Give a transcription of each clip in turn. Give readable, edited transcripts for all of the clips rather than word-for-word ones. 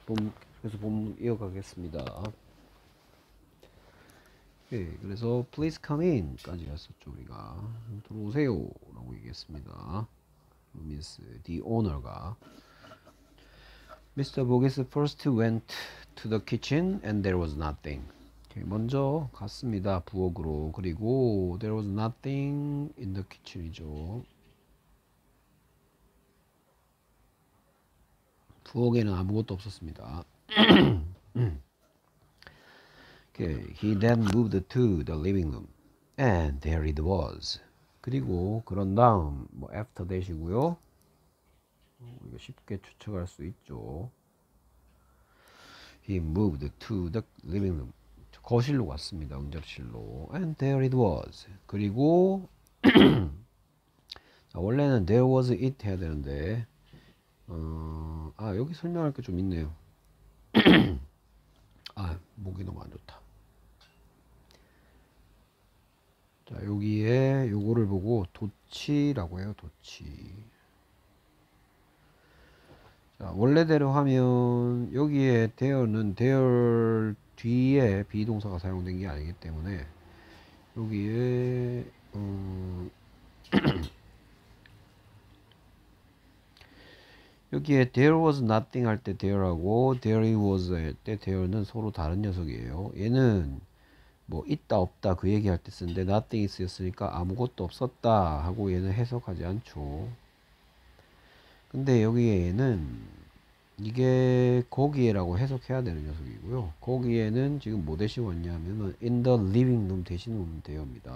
그래서 본문 이어가겠습니다. 예, 그래서 please come in 까지 했었죠. 우리가 들어오세요 라고 얘기했습니다. 미스 the owner가 Mr. Bogus first went to the kitchen and there was nothing. 먼저 갔습니다. 부엌으로. 그리고 there was nothing in the kitchen이죠. 부엌에는 아무것도 없었습니다. He then moved to the living room and there it was. 그리고 그런 다음 뭐 after that이고요. 우리가 쉽게 추측할 수 있죠. He moved to the living room. 거실로 갔습니다. 응접실로. And there it was. 그리고 자, 원래는 there was it 해야 되는데 여기 설명할 게 좀 있네요. 목이 너무 안 좋다. 자, 여기에 요거를 보고 도치라고 해요. 도치. 자, 원래대로 하면 여기에 there는 there 뒤에 비동사가 사용된 게 아니기 때문에 여기에 여기에 there was nothing 할 때 there하고 there was 할 때 there는 서로 다른 녀석이에요. 얘는 뭐 있다 없다 그 얘기할 때 쓰는데 nothing 쓰였으니까 아무것도 없었다 하고 얘는 해석하지 않죠. 근데 여기에 얘는 이게 거기에라고 해석해야 되는 녀석이고요. 거기에는 지금 뭐 대신 왔냐면은 in the living room 대신 오면 되어입니다.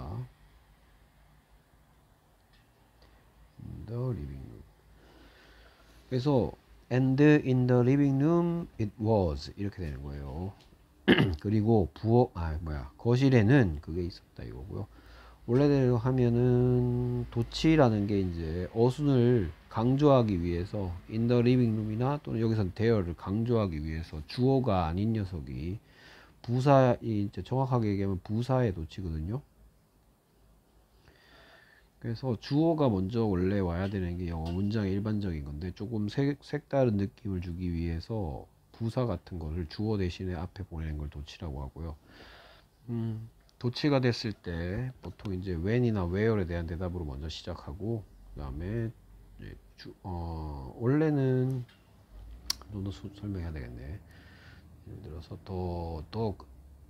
in the living room. 그래서 and in the living room it was 이렇게 되는 거예요. 그리고 거실에는 그게 있었다 이거고요. 원래대로 하면은 도치라는 게 이제 어순을 강조하기 위해서 in the living room이나 또는 여기선 there를 강조하기 위해서 주어가 아닌 녀석이 이제 정확하게 얘기하면 부사의 도치거든요. 그래서 주어가 먼저 원래 와야 되는 게 영어 문장의 일반적인 건데 조금 색다른 느낌을 주기 위해서 부사 같은 거를 주어 대신에 앞에 보내는 걸 도치라고 하고요. 도치가 됐을 때 보통 이제 when이나 where에 대한 대답으로 먼저 시작하고 그 다음에 원래는 좀 더 설명해야 되겠네. 예를 들어서 the dog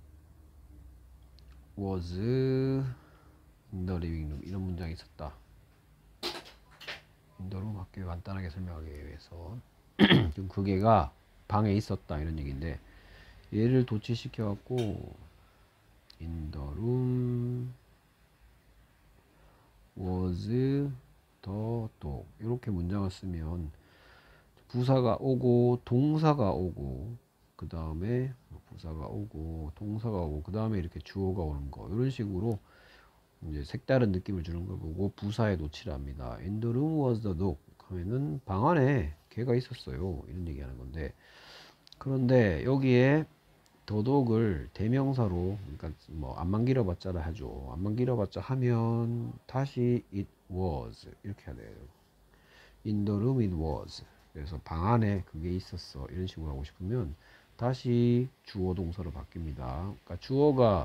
was in the living room 이런 문장이 있었다. in the room 할게요. 간단하게 설명하기 위해서 지금 그 개가 방에 있었다 이런 얘기인데 얘를 도치시켜 갖고 in the room was the dog 이렇게 문장을 쓰면 부사가 오고 동사가 오고 그 다음에 부사가 오고 동사가 오고 그 다음에 이렇게 주어가 오는 거 이런 식으로 이제 색다른 느낌을 주는 걸 보고 부사에 도치랍니다. In the room was the dog 하면은 방 안에 개가 있었어요 이런 얘기하는 건데 그런데 여기에 더독을 대명사로 그러니까 뭐 안만 길어봤자라 하죠. 안만 길어봤자 하면 다시 it was 이렇게 해야 돼요. In the room it was. 그래서 방 안에 그게 있었어 이런 식으로 하고 싶으면 다시 주어 동사로 바뀝니다. 그러니까 주어가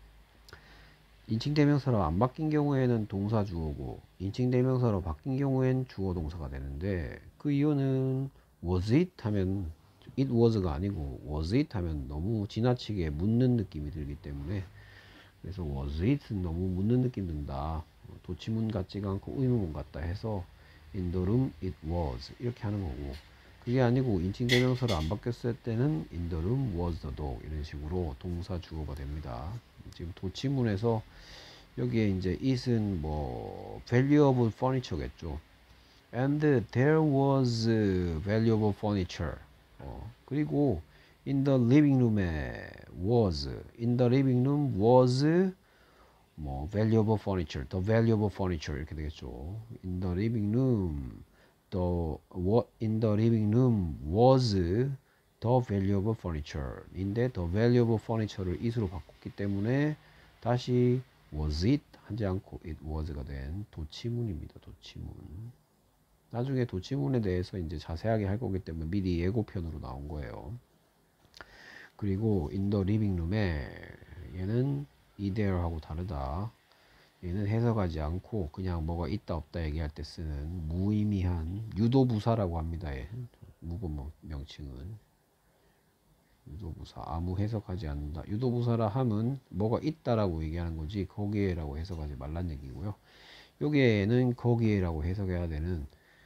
인칭 대명사로 안 바뀐 경우에는 동사 주어고 인칭 대명사로 바뀐 경우엔 주어 동사가 되는데 그 이유는 was it 하면 it was가 아니고 was it 하면 너무 지나치게 묻는 느낌이 들기 때문에 그래서 was it은 너무 묻는 느낌 든다. 도치문 같지가 않고 의문문 같다 해서 in the room it was 이렇게 하는 거고 그게 아니고 인칭 대명사로 안 바뀌었을 때는 in the room was the dog 이런 식으로 동사 주어가 됩니다. 지금 도치문에서 여기에 이제 it은 뭐 valuable furniture겠죠. And there was valuable furniture. 그리고 in the living room에 was in the living room was 뭐 valuable furniture, the valuable furniture 이렇게 되겠죠. in the living room in the living room was the valuable furniture 인데 the valuable furniture를 it으로 바꿨기 때문에 다시 was it 하지 않고 it was가 된 도치문입니다. 도치문. 나중에 도치문에 대해서 이제 자세하게 할 거기 때문에 미리 예고편으로 나온 거예요. 그리고 in the living room에 얘는 이데어하고 다르다. 얘는 해석하지 않고 그냥 뭐가 있다 없다 얘기할 때 쓰는 무의미한 유도부사라고 합니다. 얘. 무법 명칭은 유도부사. 아무 해석하지 않는다. 유도부사라 함은 뭐가 있다라고 얘기하는 거지 거기에라고 해석하지 말란 얘기고요. 여기에는 거기에라고 해석해야 되는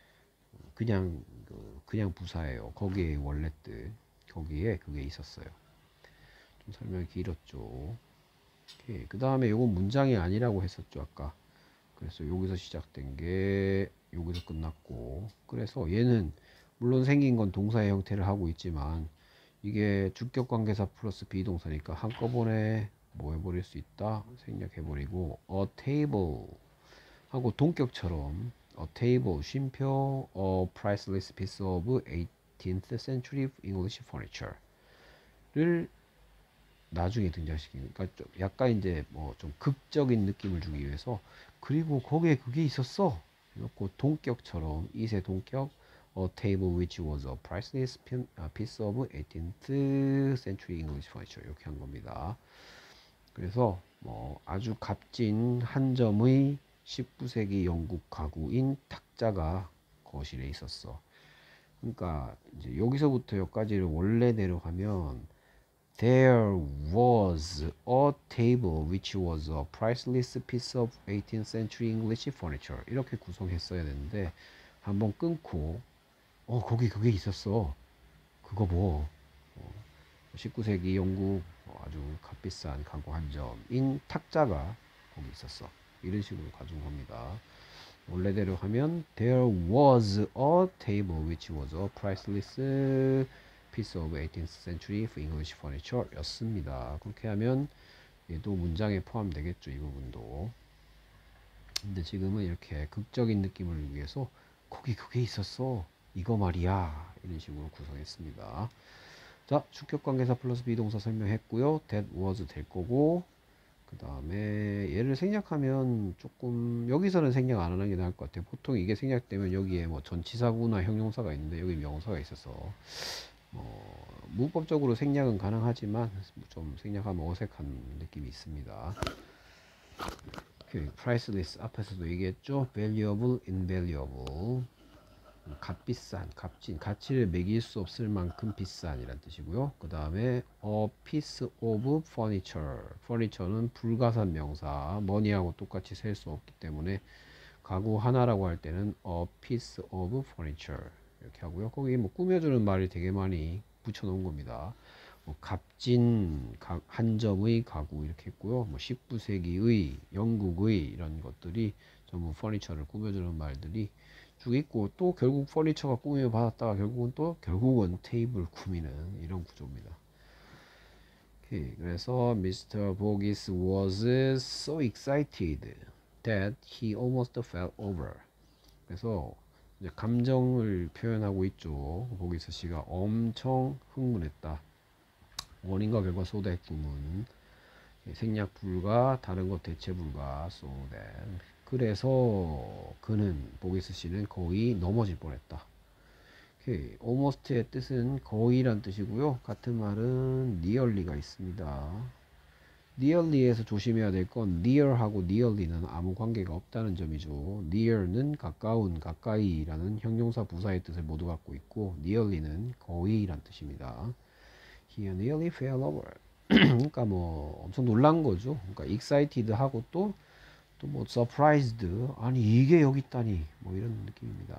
그냥 부사예요. 거기에 원래 뜻. 거기에 그게 있었어요. 좀 설명이 길었죠. 그 다음에 요건 문장이 아니라고 했었죠 아까. 그래서 여기서 시작된 게 여기서 끝났고, 그래서 얘는 물론 생긴 건 동사의 형태를 하고 있지만 이게 주격관계사 플러스 비동사니까 한꺼번에 뭐 해버릴 수 있다 생략해버리고 a table 하고 동격처럼 a table 쉼표 a priceless piece of 18th century English furniture를 나중에 등장시키는, 그러니까 좀 약간 이제 뭐 좀 극적인 느낌을 주기 위해서 그리고 거기에 그게 있었어 이렇고 동격처럼 이세 동격 a table which was a priceless piece of 18th century English furniture 이렇게 한 겁니다. 그래서 뭐 아주 값진 한 점의 19세기 영국 가구인 탁자가 거실에 있었어. 그러니까 이제 여기서부터 여기까지를 원래대로 하면 There was a table which was a priceless piece of 18th century English furniture. 이렇게 구성했어야 되는데 한번 끊고 거기 그게 있었어. 그거 뭐 19세기 영국 아주 값비싼 가구 한 점인 탁자가 거기 있었어. 이런 식으로 가져온 겁니다. 원래대로 하면 There was a table which was a priceless piece of 18th century English furniture 였습니다. 그렇게 하면 얘도 문장에 포함되겠죠. 이 부분도. 근데 지금은 이렇게 극적인 느낌을 위해서 거기 그게 있었어. 이거 말이야. 이런 식으로 구성했습니다. 자, 주격관계사 플러스 비동사 설명했고요. That was 될 거고, 그 다음에 얘를 생략하면 조금 여기서는 생략 안 하는 게 나을 것 같아요. 보통 이게 생략되면 여기에 뭐 전치사구나 형용사가 있는데 여기 명사가 있어서 문법적으로 생략은 가능하지만 좀 생략하면 어색한 느낌이 있습니다. priceless 앞에서도 얘기했죠. valuable, invaluable. 값비싼, 값진, 가치를 매길 수 없을 만큼 비싼이란 뜻이고요. 그 다음에 a piece of furniture. furniture는 불가산 명사, money하고 똑같이 셀 수 없기 때문에 가구 하나라고 할 때는 a piece of furniture 이렇게 하고요. 거기 뭐 꾸며주는 말이 되게 많이 붙여놓은 겁니다. 뭐 값진 한 점의 가구 이렇게 했고요. 뭐 19세기의 영국의 이런 것들이 전부 furniture를 꾸며주는 말들이 쭉 있고, 또 결국 퍼니처가 꾸며 받았다가 결국은 테이블 꾸미는 이런 구조입니다. 오케이, 그래서 Mr. Boggis was so excited that he almost fell over. 그래서 이제 감정을 표현하고 있죠. 보기스 씨가 엄청 흥분했다. 원인과 결과 소대 구문 생략 불가, 다른 것 대체 불가, so that. 그래서 그는 보기스 씨는 거의 넘어질 뻔했다. 오케이. almost의 뜻은 거의란 뜻이고요. 같은 말은 nearly가 있습니다. nearly에서 조심해야 될 건 near하고 nearly는 아무 관계가 없다는 점이죠. near는 가까운, 가까이라는 형용사 부사의 뜻을 모두 갖고 있고 nearly는 거의란 뜻입니다. He nearly fell over. 그러니까 뭐 엄청 놀란 거죠. 그러니까 excited 하고 또 뭐 surprised, 아니 이게 여기 있다니 뭐 이런 느낌입니다.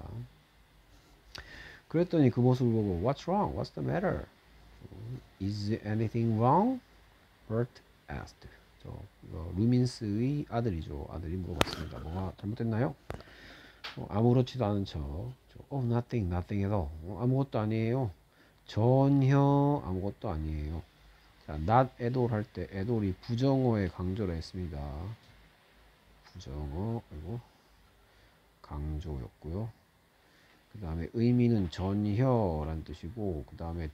그랬더니 그 모습을 보고 What's wrong? What's the matter? Is anything wrong? Bert asked. 루민스의 아들이죠. 아들이 물어봤습니다. 뭐가 잘못됐나요? 아무렇지도 않은 척. Nothing, nothing at all. 아무것도 아니에요. 전혀 아무것도 아니에요. 자, not at all 할 때 at all이 부정어에 강조를 했습니다. 부정어, 그리고 강조였고요. 그 다음에 의미는 전혀라는 뜻이고, 그 다음에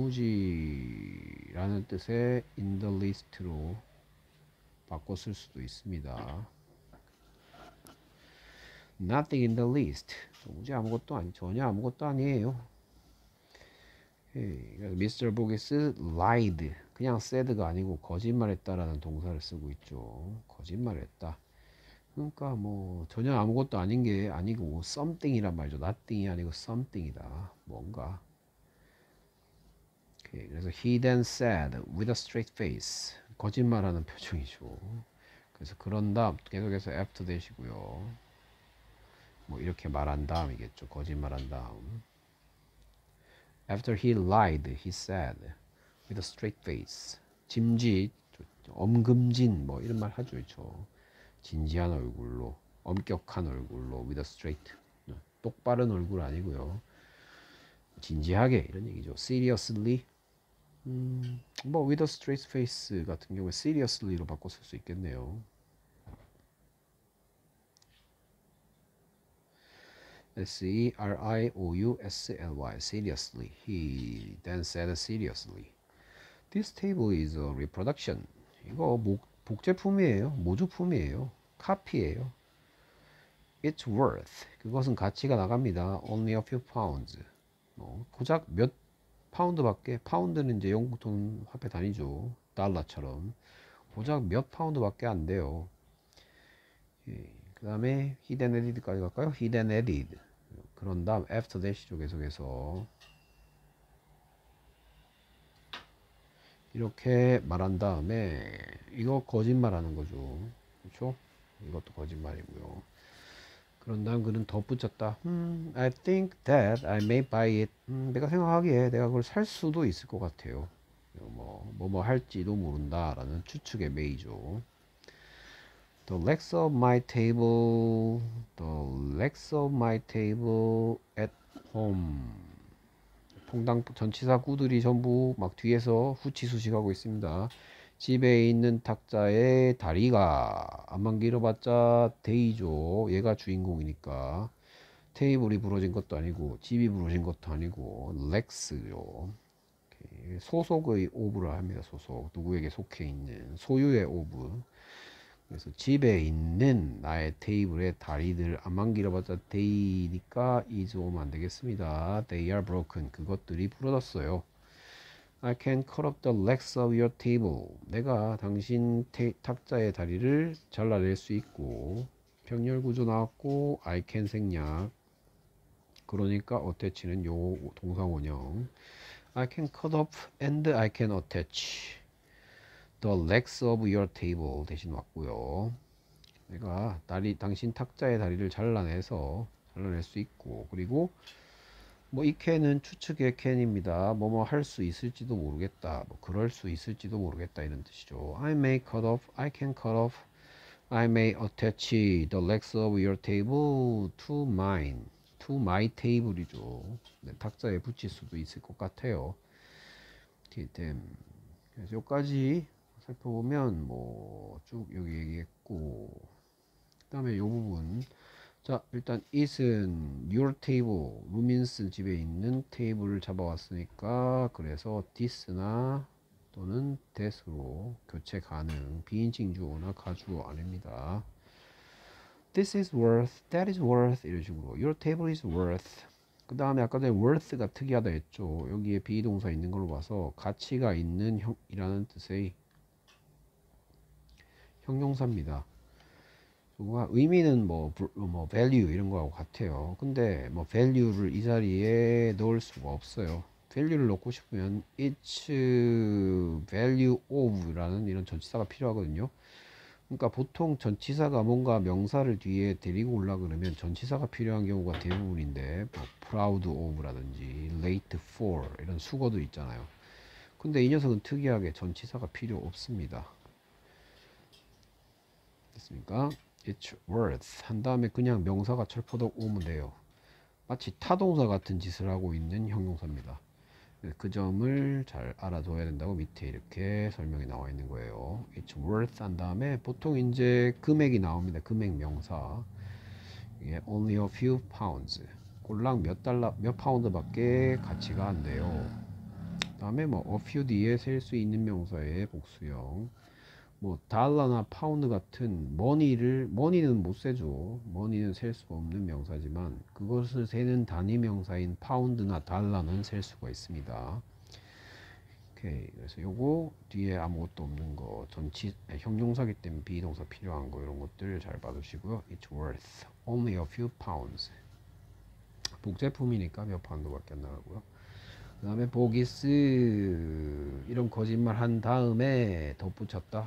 도무지라는 뜻의 in the least로 바꿔 쓸 수도 있습니다. Nothing in the least. 도무지 아무것도 아니, 전혀 아무것도 아니에요. Mr. Bogus lied. 그냥 said가 아니고 거짓말했다라는 동사를 쓰고 있죠. 거짓말했다. 그러니까 뭐 전혀 아무것도 아닌 게 아니고 something이란 말이죠. nothing이 아니고 something이다. 뭔가. 그래서 he then said with a straight face. 거짓말하는 표정이죠. 그래서 그런 다음 계속해서 after 대시고요. 뭐 이렇게 말한 다음이겠죠. 거짓말한 다음. After he lied, he said with a straight face. 짐짓, 엄금진 뭐 이런 말 하죠. 진지한 얼굴로, 엄격한 얼굴로 with a straight. 똑바른 얼굴 아니고요. 진지하게 이런 얘기죠. Seriously. 뭐 with a straight face 같은 경우에 seriously로 바꿔 쓸 수 있겠네요. S-E-R-I-O-U-S-L-Y seriously. He then said seriously. This table is a reproduction. 이거 복제품이에요. 모조품이에요. 카피예요. It's worth. 그것은 가치가 나갑니다. Only a few pounds. 고작 몇 파운드밖에. 파운드는 이제 영국 돈 화폐 단위죠. 달러처럼. 고작 몇 파운드밖에 안 돼요. 그 다음에 he then added까지 갈까요? he then added. 그런 다음 after that 쪽에서 이렇게 말한 다음에 이거 거짓말하는 거죠. 그렇죠? 이것도 거짓말이고요. 그런 다음 그는 덧붙였다. I think that I may buy it. 내가 생각하기에 내가 그걸 살 수도 있을 것 같아요. 뭐 할지도 모른다라는 추측의 may죠. The legs of my table, the legs of my table at home. 통당 전치사 구들이 전부 막 뒤에서 후치수식하고 있습니다. 집에 있는 탁자의 다리가 안만 길어봤자 데이죠. 얘가 주인공이니까. 테이블이 부러진 것도 아니고 집이 부러진 것도 아니고 렉스죠. 소속의 오브를 합니다. 소속. 누구에게 속해 있는 소유의 오브. 그래서 집에 있는 나의 테이블의 다리들 안만 길어봤자 데이니까 is 오면 안 되겠습니다. They are broken. 그것들이 부러졌어요. I can cut off the legs of your table. 내가 당신 탁자의 다리를 잘라낼 수 있고. 병렬 구조 나왔고 I can 생략. 그러니까 어태치는 요 동사 원형. I can cut off and I can attach the legs of your table 대신 왔고요. 내가 당신 탁자의 다리를 잘라낼 수 있고, 그리고 뭐 이 can은 추측의 can입니다. 뭐뭐 할 수 있을지도 모르겠다, 뭐 그럴 수 있을지도 모르겠다 이런 뜻이죠. I may cut off, I can cut off, I may attach the legs of your table to mine. to my table이죠. 네, 탁자에 붙일 수도 있을 것 같아요. 그래서 여기까지 살펴보면 뭐 쭉 여기 얘기했고, 그 다음에 요 부분. 자, 일단 it은 your table, 루민스 집에 있는 테이블을 잡아왔으니까 그래서 this나 또는 that으로 교체 가능. 비인칭 주어나 가주어 아닙니다. This is worth, that is worth 이런 식으로 your table is worth. 그 다음에 아까 전에 worth가 특이하다 했죠. 여기에 비동사 있는 걸로 봐서 가치가 있는 이라는 뜻의 형용사입니다. 의미는 뭐 value 이런 거하고 같아요. 근데 뭐 value를 이 자리에 넣을 수가 없어요. value를 넣고 싶으면 it's value of 라는 이런 전치사가 필요하거든요. 그러니까 보통 전치사가 뭔가 명사를 뒤에 데리고 올라 그러면 전치사가 필요한 경우가 대부분인데 뭐 proud of 라든지 late for 이런 수거도 있잖아요. 근데 이 녀석은 특이하게 전치사가 필요 없습니다. 됐습니까? It's worth 한 다음에 그냥 명사가 철포덕 오면 돼요. 마치 타동사 같은 짓을 하고 있는 형용사입니다. 그 점을 잘 알아둬야 된다고 밑에 이렇게 설명이 나와 있는 거예요. It's worth 한 다음에 보통 이제 금액이 나옵니다. 금액 명사. 이게 only a few pounds. 꼴랑 몇 파운드밖에 가치가 안 돼요. 그 다음에 뭐 a few 뒤에 셀 수 있는 명사의 복수형. 뭐 달러나 파운드 같은 머니는 못 세죠. 머니는 셀 수가 없는 명사지만 그것을 세는 단위 명사인 파운드나 달러는 셀 수가 있습니다. 오케이. 그래서 요거 뒤에 아무것도 없는 거 형용사기 때문에 비동사 필요한 거 이런 것들 잘 봐두시고요. It's worth only a few pounds. 복제품이니까 몇 파운드밖에 안 나가고요. 그 다음에 보기스 이런 거짓말 한 다음에 덧붙였다.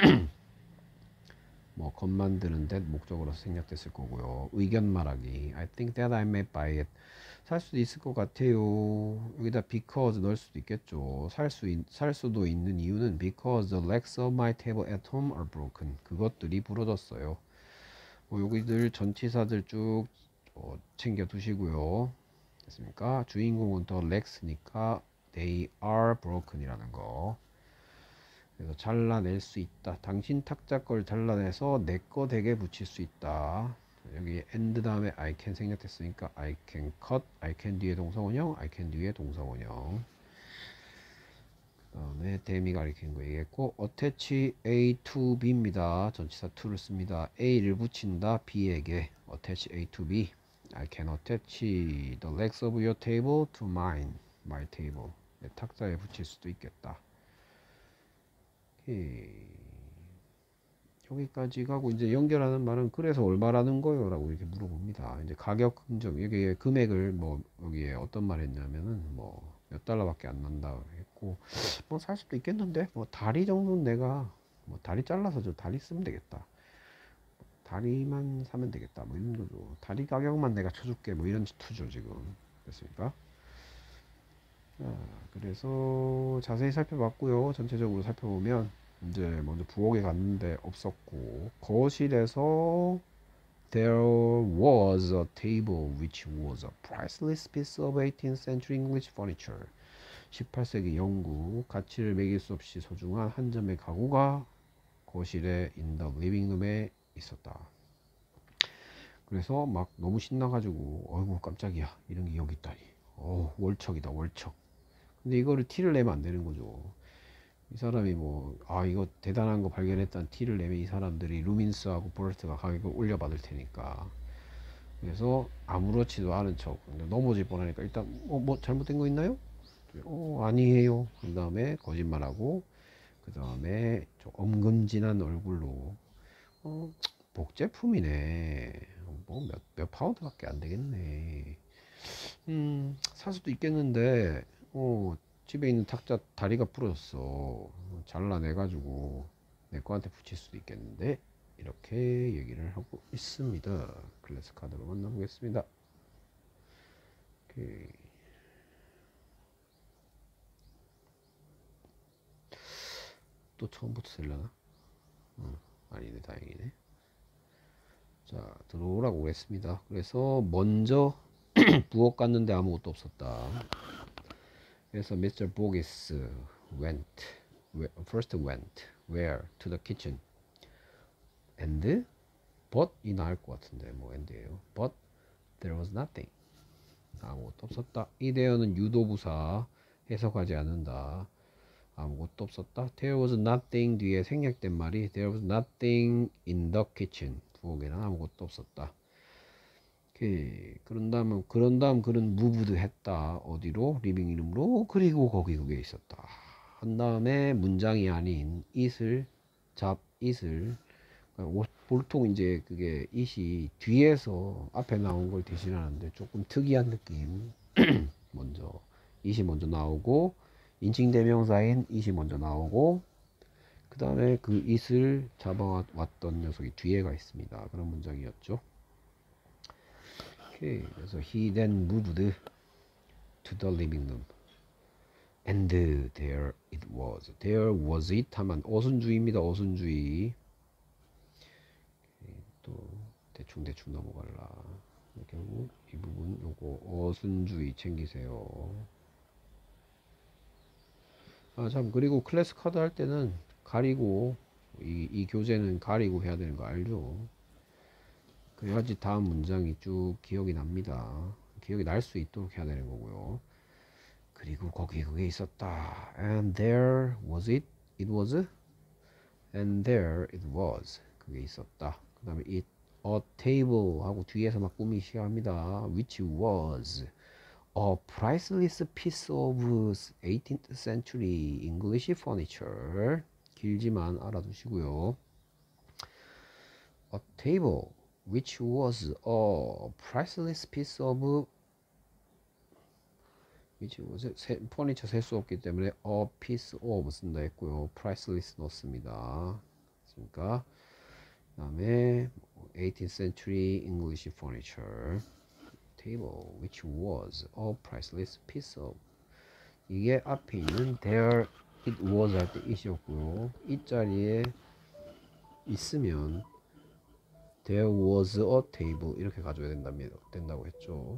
뭐 겉 만드는 데 목적으로 생략됐을 거고요. 의견 말하기. I think that I may buy it. 살 수도 있을 것 같아요. 여기다 because 넣을 수도 있겠죠. 살 수도 있는 이유는 because the legs of my table at home are broken. 그것들이 부러졌어요. 뭐 여기들 전치사들 쭉 챙겨 두시고요. 됐습니까? 주인공은 the legs니까 they are broken이라는 거. 그래서 잘라낼 수 있다. 당신 탁자 걸 잘라내서 내 거 되게 붙일 수 있다. 여기 and 다음에 I can 생략됐으니까 I can cut, I can 뒤에 동사원형, I can 뒤에 동사원형. 그 다음에 대미 가리키는 거 얘기했고 attach A to B입니다. 전치사 to를 씁니다. A를 붙인다 B에게 attach A to B. I can attach the legs of your table to mine, my table. 내 탁자에 붙일 수도 있겠다. 여기까지 가고 이제 연결하는 말은 그래서 얼마라는 거요? 라고 이렇게 물어봅니다. 이제 가격 흔적, 여기 금액을 뭐 여기에 어떤 말 했냐면은 뭐 몇 달러밖에 안 난다 했고 뭐 살 수도 있겠는데 뭐 다리 정도는 내가 뭐 다리 잘라서 저 다리 쓰면 되겠다. 다리만 사면 되겠다. 뭐 이런 거죠. 다리 가격만 내가 쳐줄게. 뭐 이런 투죠 지금. 됐습니까? 자, 그래서 자세히 살펴봤고요. 전체적으로 살펴보면 이제 먼저 부엌에 갔는데 없었고 거실에서 there was a table which was a priceless piece of 18th century English furniture. 18세기 영국 가치를 매길 수 없이 소중한 한 점의 가구가 거실에 in the living room에 있었다. 그래서 막 너무 신나가지고 어이구 깜짝이야 이런 게 여기 있다니. 월척이다 월척. 근데 이거를 티를 내면 안 되는 거죠. 이 사람이 뭐 이거 대단한 거 발견했다는 티를 내면 이 사람들이 루민스하고 보르트가 가격을 올려받을 테니까. 그래서 아무렇지도 않은 척 넘어질 뻔하니까 일단 뭐 잘못된 거 있나요? 아니에요. 그 다음에 거짓말하고 그 다음에 좀 엄금진한 얼굴로 복제품이네. 뭐 몇 파운드밖에 안 되겠네. 살 수도 있겠는데 집에 있는 탁자 다리가 부러졌어. 잘라내가지고 내 거한테 붙일 수도 있겠는데 이렇게 얘기를 하고 있습니다. 클래스 카드로 만나보겠습니다. 오케이. 또 처음부터 쓸려나? 아니네 다행이네. 자 들어오라고 오겠습니다. 그래서 먼저 부엌 갔는데 아무것도 없었다. 그래서 Mr. Boggis first went where? To the kitchen. And? But이 나을 것 같은데 뭐 and예요. But there was nothing. 아무것도 없었다. 이 대어는 유도부사 해석하지 않는다. 아무것도 없었다. There was nothing 뒤에 생략된 말이 There was nothing in the kitchen. 부엌에는 아무것도 없었다. 그런 다음 그는 무브드 했다. 어디로? 리빙 이름으로. 그리고 거기 그게 있었다. 한 다음에 문장이 아닌 it을 보통 이제 그게 it이 뒤에서 앞에 나온 걸 대신하는데 조금 특이한 느낌. 먼저 it이 먼저 나오고 인칭 대명사인 it이 먼저 나오고 그 다음에 그 it을 잡아왔던 녀석이 뒤에가 있습니다. 그런 문장이었죠. 그래서 he then moved to the living room and there it was. There was it 하면 어순주의입니다. 어순주의. 또 대충 넘어갈라. 결국 이 부분 요거 어순주의 챙기세요. 참 그리고 클래스 카드 할 때는 가리고 이 교재는 가리고 해야 되는 거 알죠? 그래야지 다음 문장이 쭉 기억이 납니다. 기억이 날 수 있도록 해야 되는 거고요. 그리고 거기에 그게 있었다. And there was it. It was And there it was. 그게 있었다. 그 다음에 it a table 하고 뒤에서 막 꾸미기 시작합니다. Which was a priceless piece of 18th century English furniture. 길지만 알아두시고요. A table which was a priceless piece of which was 퍼니처 셀 수 없기 때문에 a piece of 쓴다 했고요. priceless 넣습니다. 그러니까 그다음에 18th century English furniture table which was a priceless piece of 이게 앞에 있는 there it was 할 때 it이었고요. 이 자리에 있으면 there was a table 이렇게 가져야 된다고 했죠.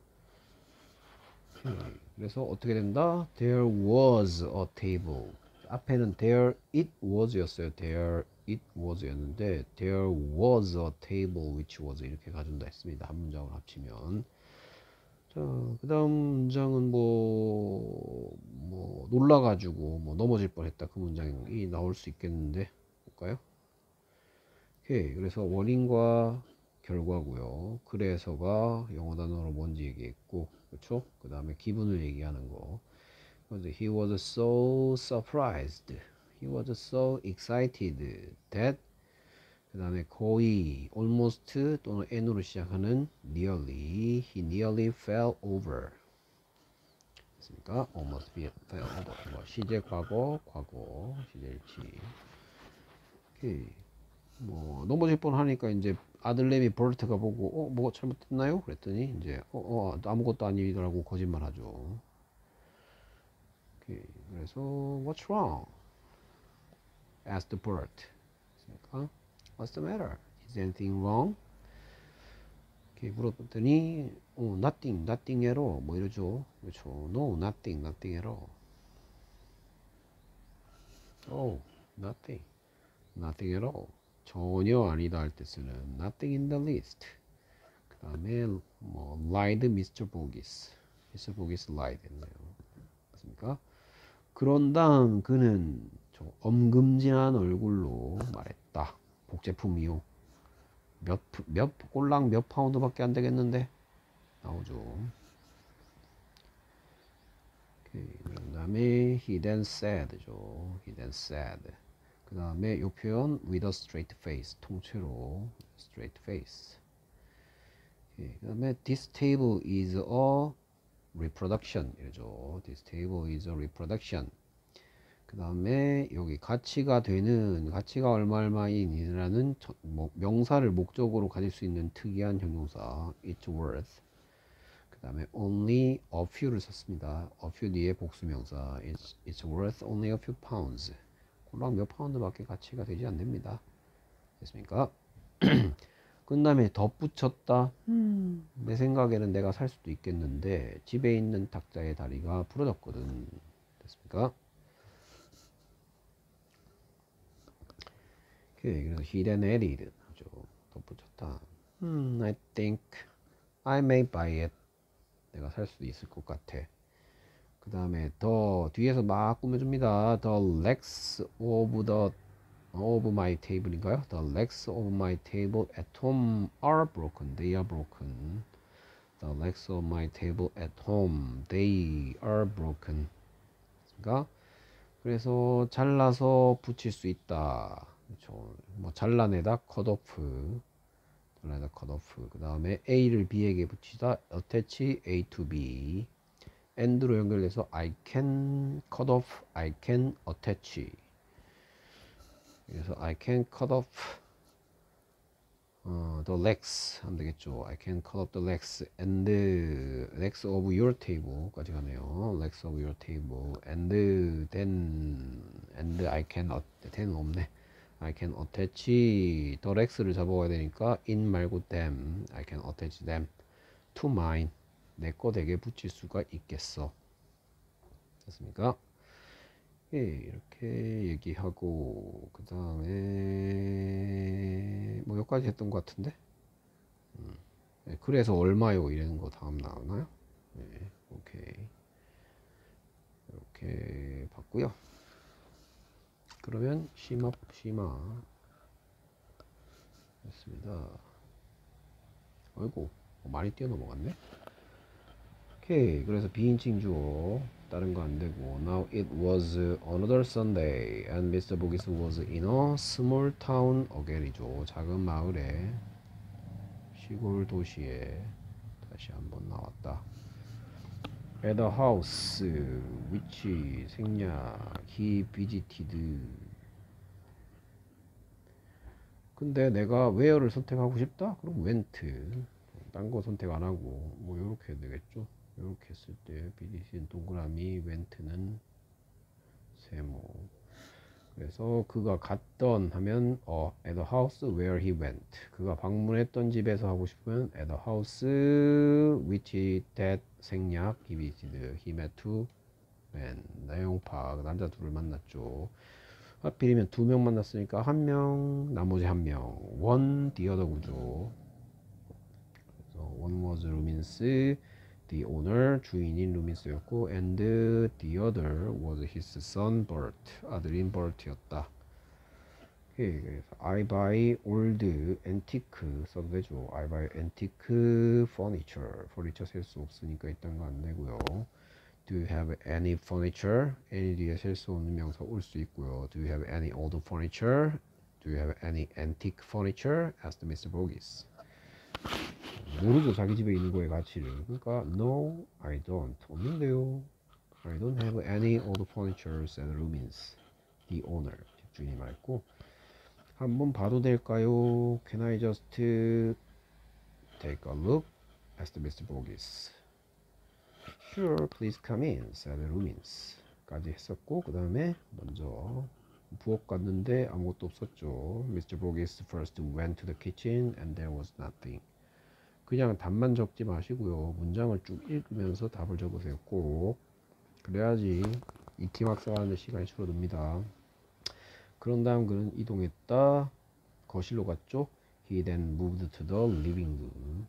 그래서 어떻게 된다? There was a table. 앞에는 there it was 였어요. there it was 였는데 there was a table which was 이렇게 가준다 했습니다. 한 문장을 합치면. 자, 그 다음 문장은 놀라가지고 넘어질 뻔했다. 그 문장이 나올 수 있겠는데 볼까요? 오케이. 그래서 원인과 결과고요. 그래서가 영어 단어로 뭔지 얘기했고, 그렇죠? 그 다음에 기분을 얘기하는 거. He was so surprised. He was so excited that 그 다음에 거의 almost 또는 n으로 시작하는 nearly he nearly fell over. 됐습니까? almost fell over. 시제 과거, 시제일치. 오케이. 넘어질 뻔 하니까 이제 아들내미 버트가 보고 뭐가 잘못됐나요? 그랬더니 이제 아무것도 아니더라고 거짓말하죠. 오케이. 그래서 What's wrong? asked Bert. What's the matter? Is anything wrong? 이렇게 물어봤더니 nothing at all 이러죠. 그렇죠. No, nothing at all. Nothing at all. 전혀 아니다 할 때 쓰는 nothing in the least. 그 다음에 lied Mr. Boggis. Mr. Boggis lied 했네요. 맞습니까? 그런 다음 그는 엄금진한 얼굴로 말했다. 복제품이요. 꼴랑 몇 파운드밖에 안 되겠는데 나오죠. 그 다음에 he then said죠. he then said. 그 다음에 이 표현 with a straight face 통째로 straight face. 그 다음에 this table is a reproduction 이러죠. this table is a reproduction. 그 다음에 여기 가치가 얼마인이라는 명사를 목적으로 가질 수 있는 특이한 형용사 it's worth. 그 다음에 only a few를 썼습니다. a few 뒤에 복수명사 it's worth only a few pounds. 꼴랑 몇 파운드밖에 가치가 되지 않습니다. 됐습니까? 그 다음에 덧붙였다. 내 생각에는 내가 살 수도 있겠는데 집에 있는 탁자의 다리가 부러졌거든. 됐습니까? 그래서 he then added 하죠. 덧붙였다. I think I may buy it. 내가 살 수도 있을 것 같아. 그 다음에 더 뒤에서 막 꾸며줍니다. The legs of my table인가요? The legs of my table at home are broken. They are broken. The legs of my table at home, they are broken. 그래서 잘라서 붙일 수 있다. 그렇죠. 잘라내다 cut off. 그 다음에 A를 B에게 붙이다 attach A to B. and로 연결돼서 I can cut off, I can attach. 그래서 I can cut off the legs 하면 되겠죠. I can cut off the legs and the legs of your table 까지 가네요. legs of your table and then and I can then 없네. I can attach the legs를 잡아와야 되니까 in 말고 them. I can attach them to mine. 내 거 대게 붙일 수가 있겠어. 됐습니까? 예, 이렇게 얘기하고 그 다음에 여기까지 했던 것 같은데 예, 그래서 얼마요 이런 거 다음 나오나요? 예, 오케이 이렇게 봤고요. 그러면 심화 됐습니다. 아이고 많이 뛰어넘어갔네. 오케이. 그래서 비인칭 주어 다른 거 안 되고 now it was another Sunday and Mr. Bogis was in a small town again이죠. 작은 마을에 시골 도시에 다시 한번 나왔다. At a house which 생략 he visited. 근데 내가 where를 선택하고 싶다? 그럼 went. 딴 거 선택 안 하고 뭐 요렇게 해야 되겠죠. 이렇게 했을 때 BDC는 동그라미, went는 세모. 그래서 그가 갔던 하면 at the house where he went. 그가 방문했던 집에서 하고 싶으면 at the house which that 생략 he visited. He met two men. 내용 파악. 남자 둘을 만났죠. 하필이면 두 명 만났으니까 한 명, 나머지 한 명. one, the other 구조. 그래서 one was 루민스, the owner, 주인인 루민스였고, and the other was his son Bert, 아들인 버트였다. 오케이, 그래서 I buy old antique 써도 되죠. I buy antique furniture. furniture 셀 수 없으니까 이딴 거 안 되고요. Do you have any furniture? any 뒤에 셀 수 없는 명사 올 수 있고요. Do you have any old furniture? Do you have any antique furniture? asked Mr. Bogis. 모르죠. 자기 집에 있는 거의 가치를. 그러니까 no, I don't. 없는데요. I don't have any old furniture, said Lumins, the owner. 집주인이 말했고. 한번 봐도 될까요? Can I just take a look? asked Mr. Bogis. Sure, please come in, said Lumins. 까지 했었고, 그 다음에 먼저 부엌 갔는데 아무것도 없었죠. Mr. Bogis first went to the kitchen and there was nothing. 그냥 답만 적지 마시고요. 문장을 쭉 읽으면서 답을 적으세요. 꼭. 그래야지 이팀 학습하는데 시간이 줄어듭니다. 그런 다음 그는 이동했다. 거실로 갔죠. He then moved to the living room.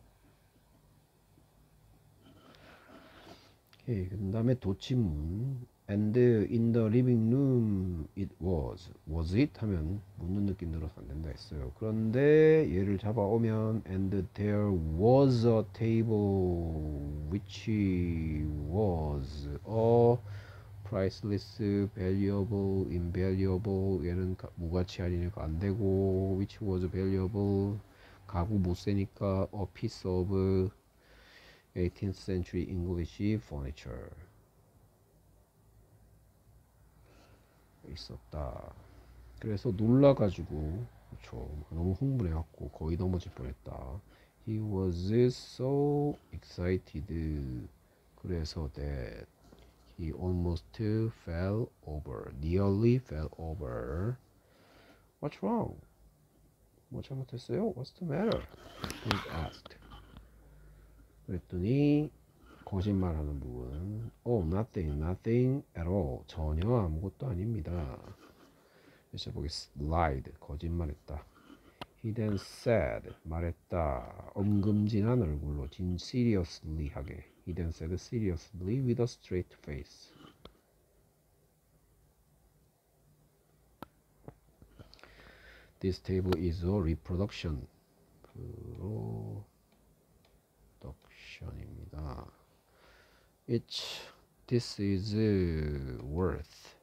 오케이. 그 다음에 도치문. And in the living room it was. Was it? 하면 묻는 느낌 들어서 안 된다 했어요. 그런데 얘를 잡아오면 and there was a table which was a priceless, valuable, invaluable. 얘는 무가치 할인이니까 안 되고 which was valuable. 가구 못 세니까 a piece of 18th century English furniture. 있었다. 그래서 놀라가지고, 그렇죠. 너무 흥분해갖고 거의 넘어질 뻔했다. He was so excited. 그래서 that he almost fell over. Nearly fell over. What's wrong? 뭐 잘못했어요? What's the matter? He asked. 그랬더니 거짓말하는 부분. Oh, nothing at all. 전혀 아무것도 아닙니다. 보겠습니다. Lied. 거짓말했다. He then said. 말했다. 엄금진한 얼굴로 seriously 하게. He then said seriously with a straight face. This table is a reproduction. production입니다. This is worth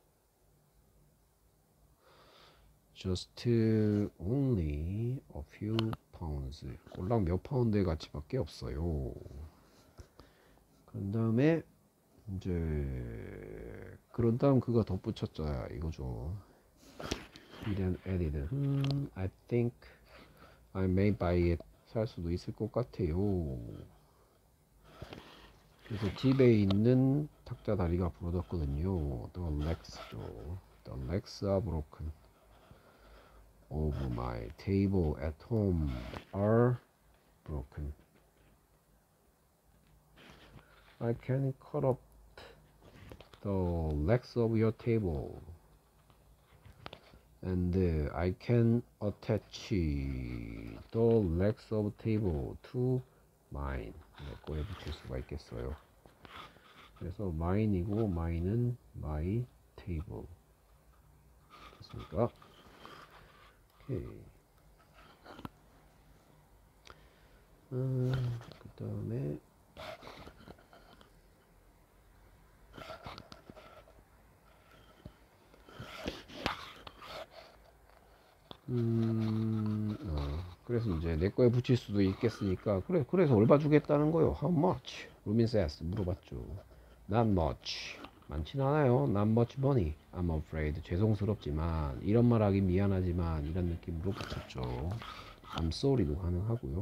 just only a few pounds. 꼴랑 몇 파운드의 가치밖에 없어요. 그런 다음에 이제 그런 다음 그가 덧붙였자 이거죠. He then added, I think I may buy it. 살 수도 있을 것 같아요. 그래서 집에 있는 탁자 다리가 부러졌거든요. The legs are broken. Of my table at home are broken. I can cut up the legs of your table. And I can attach the legs of table to mine. 거기에 붙일 수가 있겠어요. 그래서 mine이고 mine은 my table. 됐습니까? 오케이. 그 다음에 그래서 이제 내 거에 붙일 수도 있겠으니까 그래서 얼마 주겠다는 거요. How much? 루민 says 물어봤죠. Not much. 많진 않아요. Not much money. I'm afraid. 죄송스럽지만 이런 말 하기 미안하지만 이런 느낌으로 붙였죠. I'm sorry도 가능하고요.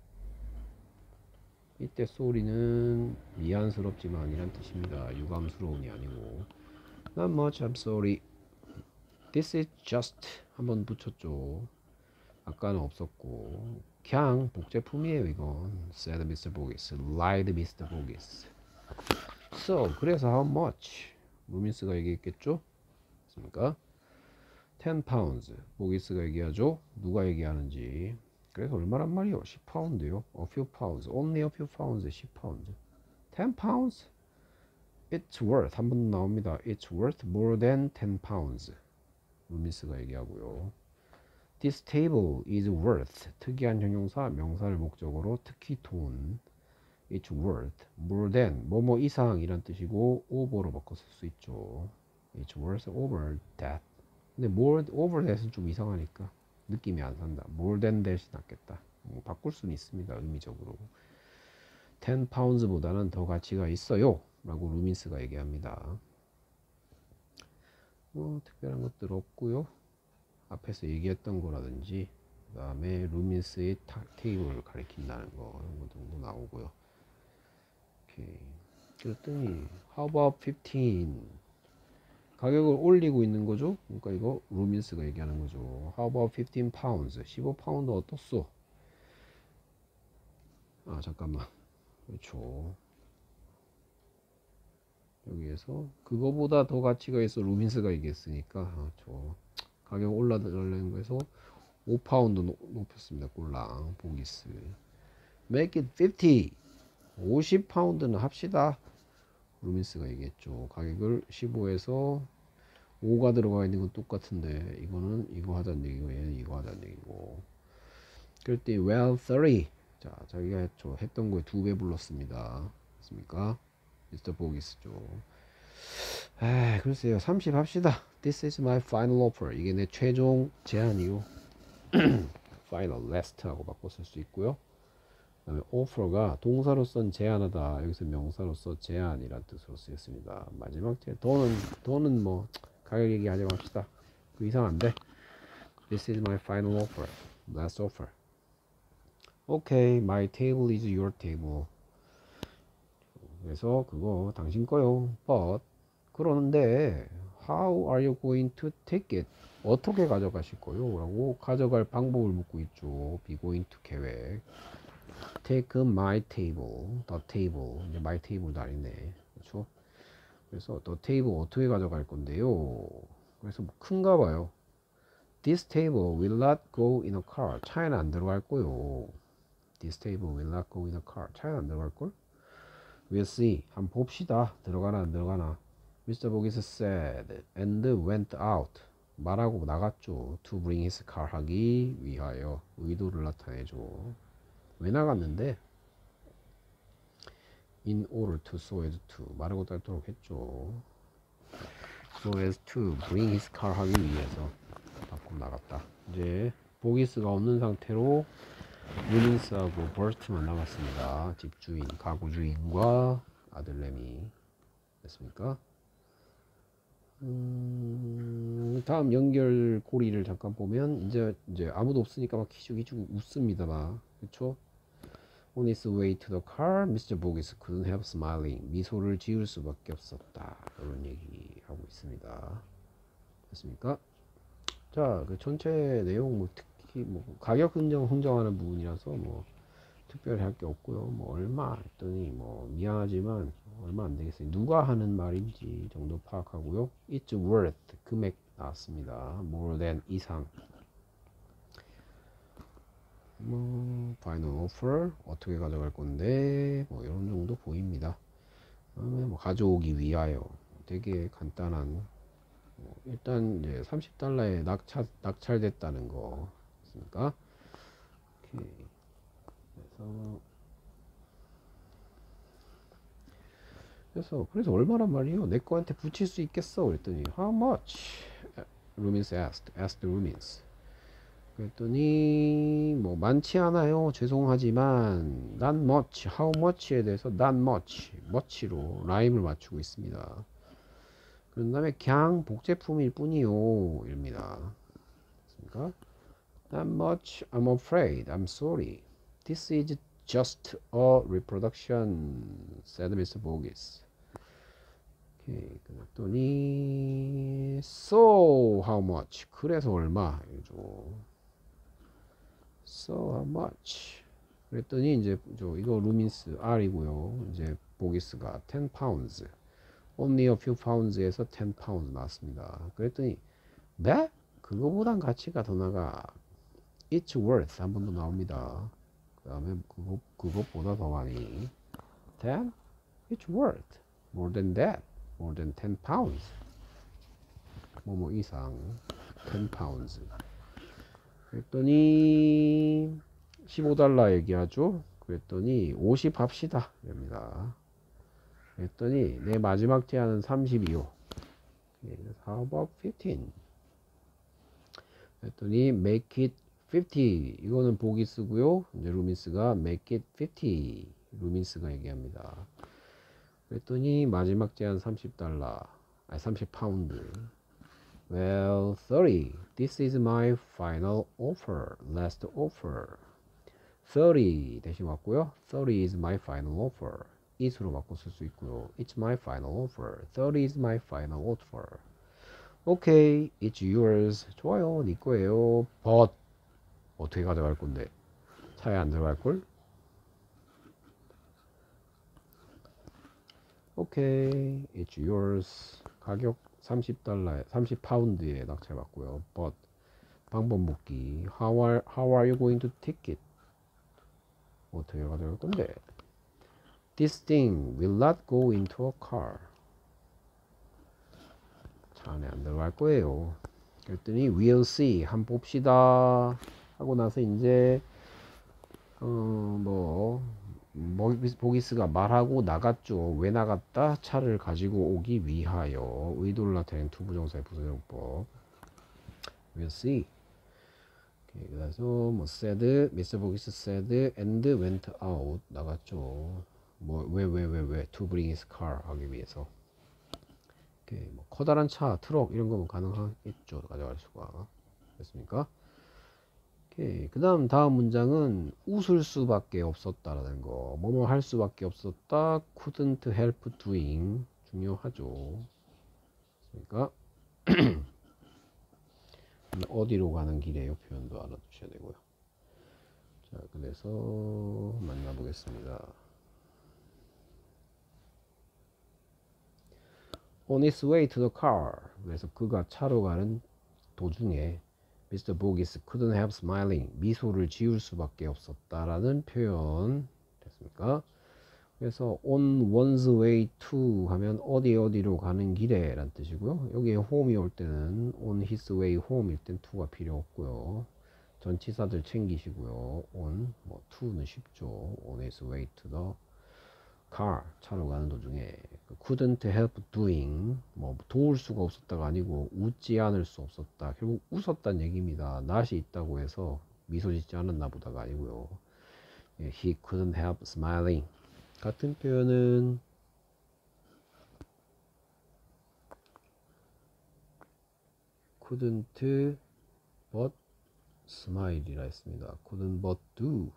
이때 sorry는 미안스럽지만 이란 뜻입니다. 유감스러움이 아니고. Not much. I'm sorry. This is just 한번 붙였죠. 아까는 없었고 그냥 복제품이에요 이건. said Mr. Boggis, lied Mr. Boggis. So 그래서 how much? 루민스가 얘기했겠죠? 맞습니까? 10 pounds. 보기스가 얘기하죠? 누가 얘기하는지. 그래서 얼마란 말이요? 10파운드요. A few pounds. Only a few pounds. 10파운드. 10 pounds? It's worth. 한 번 나옵니다. It's worth more than 10 pounds. 루민스가 얘기하고요. This table is worth. 특이한 형용사, 명사를 목적으로 특히 돈. It's worth more than 뭐뭐 이상 이란 뜻이고 over로 바꿔 쓸 수 있죠. It's worth over that. 근데 more over that은 좀 이상하니까 느낌이 안 산다. more than that이 낫겠다. 뭐 바꿀 수는 있습니다. 의미적으로. 10 pounds보다는 더 가치가 있어요 라고 루민스가 얘기합니다. 뭐 특별한 것들 없고요. 앞에서 얘기했던 거라든지 그 다음에 루민스의 테이블을 가리킨다는 거 이런 거 정도 나오고요. 오케이. 그랬더니 how about 15 가격을 올리고 있는 거죠. 그러니까 이거 루민스가 얘기하는 거죠. how about 15 pounds 15파운드 어떻소? 아 잠깐만 그렇죠. 여기에서 그거보다 더 가치가 있어 루민스가 얘기했으니까 저 가격 올라달라는 거에서 5파운드 높였습니다. 꼴랑 보기스 make it 50 50파운드는 합시다. 루민스가 얘기했죠. 가격을 15에서 5가 들어가 있는 건 똑같은데 이거는 이거 하자는 얘기고 얘는 이거 하자는 얘기고. 그럴 때 well 30 자 자기가 했던 거에 2배 불렀습니다. 맞습니까? 미스터 보기스죠. 아 글쎄요 30 합시다. This is my final offer. 이게 내 최종 제안이요. final last 하고 바꿔 쓸 수 있고요. 그 다음에 offer가 동사로선 제안하다 여기서 명사로서 제안이란 뜻으로 쓰였습니다. 마지막 제 돈은 뭐 가격 얘기하지 맙시다. 그 이상 안 돼. This is my final offer. Last offer. Okay, my table is your table. 그래서 그거 당신 거요. But 그러는데 how are you going to take it? 어떻게 가져가실 거요? 라고 가져갈 방법을 묻고 있죠. be going to 계획. take my table, the table. 이제 my table도 아니네. 그렇죠? 그래서 the table 어떻게 가져갈 건데요? 그래서 뭐 큰가 봐요. This table will not go in a car. 차에는 안 들어갈 거요. This table will not go in a car. 차에는 안 들어갈 걸? We'll see. 한번 봅시다. 들어가나 안 들어가나. Mr. Boggis said and went out. 말하고 나갔죠. To bring his car 하기 위하여. 의도를 나타내죠. 왜 나갔는데? In order to, so as to. 말하고 따르도록 했죠. So as to bring his car 하기 위해서 밖으로 나갔다. 이제 보기스가 없는 상태로 루민스하고 버스트만 남았습니다. 집주인, 가구주인과 아들내미. 됐습니까? 다음 연결고리를 잠깐 보면 이제 아무도 없으니까 막 기죽기죽 웃습니다. 막 그렇죠? On his way to the car, Mr. Boggis couldn't help smiling. 미소를 지을 수밖에 없었다. 이런 얘기하고 있습니다. 됐습니까? 자, 그 전체 내용 뭐 특히 뭐 가격 흥정하는 부분이라서 뭐 특별히 할 게 없고요. 뭐 얼마 했더니 뭐 미안하지만 얼마 안 되겠어요. 누가 하는 말인지 정도 파악하고요. It's worth 금액 나왔습니다. More than 이상. 뭐 final offer 어떻게 가져갈 건데 뭐 이런 정도 보입니다. 그다음에 뭐 가져오기 위하여 되게 간단한 일단 이제 30달러에 낙찰됐다는 거. 있습니까? 오케이. 그래서 얼마란 말이에요? 내 거한테 붙일 수 있겠어? 그랬더니 how much? 루민스 asked 루민스. 그랬더니 뭐 많지 않아요. 죄송하지만 not much, how much에 대해서 not much로 라임을 맞추고 있습니다. 그런 다음에 그냥 복제품일 뿐이요 입니다. 그러니까 not much, I'm afraid, I'm sorry. This is just a reproduction, said Mr. Bogus. 오케이, 그랬더니 so how much? 그래서 얼마? 이죠. So how much? 그랬더니 이제 이거 루민스 R이고요. 이제 보기스가 10 pounds. Only a few pounds에서 10 pounds 나왔습니다. 그랬더니 네? 그거보단 가치가 더 나가. It's worth 한 번 더 나옵니다. 그 다음에 그것보다 더 많이 10? It's worth more than that. More than 10 pounds. 뭐뭐 이상 10 pounds. 그랬더니 15달러 얘기하죠. 그랬더니 50 합시다. 입니다. 그랬더니 내 마지막 제안은 32요. How about 15? 그랬더니 make it 50. 이거는 보기 쓰고요. 이제 루민스가 make it 50. 루민스가 얘기합니다. 그랬더니 마지막 제안 30달러. 아니 30파운드. Well, 30. This is my final offer. Last offer. 30 대신 왔고요. 30 is my final offer. it으로 바꿔 쓸 수 있고요. It's my final offer. 30 is my final offer. Okay, it's yours. 좋아요, 네 거예요. But 어떻게 가져갈 건데? 차에 안 들어갈 걸? Okay, it's yours. 가격 30달러에 30파운드에 낙찰받고요. But 방법 묻기. How are you going to take it? 어떻게 가져갈 건데? This thing will not go into a car. 차 안에 안 들어갈 거예요. 그랬더니 we'll see. 한번 봅시다. 하고 나서 이제 보기스가 말하고 나갔죠. 왜 나갔다? 차를 가지고 오기 위하여. 의도를 나타낸 투부정사의 부사용법. We'll see. 그래서 뭐 said, Mr. 보기스 said and went out. 나갔죠. 왜 to bring his car 하기 위해서. 뭐 커다란 차, 트럭 이런 거면 가능하겠죠. 가져갈 수가. 됐습니까? 그 다음 문장은 웃을 수밖에 없었다라는 거. 뭐뭐 할 수밖에 없었다. couldn't help doing. 중요하죠. 그러니까 어디로 가는 길에요 표현도 알아두셔야 되고요. 자, 그래서 만나보겠습니다. On his way to the car. 그래서 그가 차로 가는 도중에 Mr. Bogus couldn't help smiling. 미소를 지을 수밖에 없었다라는 표현 됐습니까? 그래서 on one's way to 하면 어디로 가는 길에 란 뜻이고요. 여기에 home이 올 때는 on his way home일 땐 to가 필요 없고요. 전치사들 챙기시고요. on, to는 쉽죠. on his way to the car, 차로 가는 도중에 couldn't help doing, 도울 수가 없었다가 아니고 웃지 않을 수 없었다. 결국 웃었다는 얘기입니다. 낯이 있다고 해서 미소 짓지 않았나 보다가 아니고요. He couldn't help smiling. 같은 표현은 couldn't but smile이라 했습니다. couldn't but do.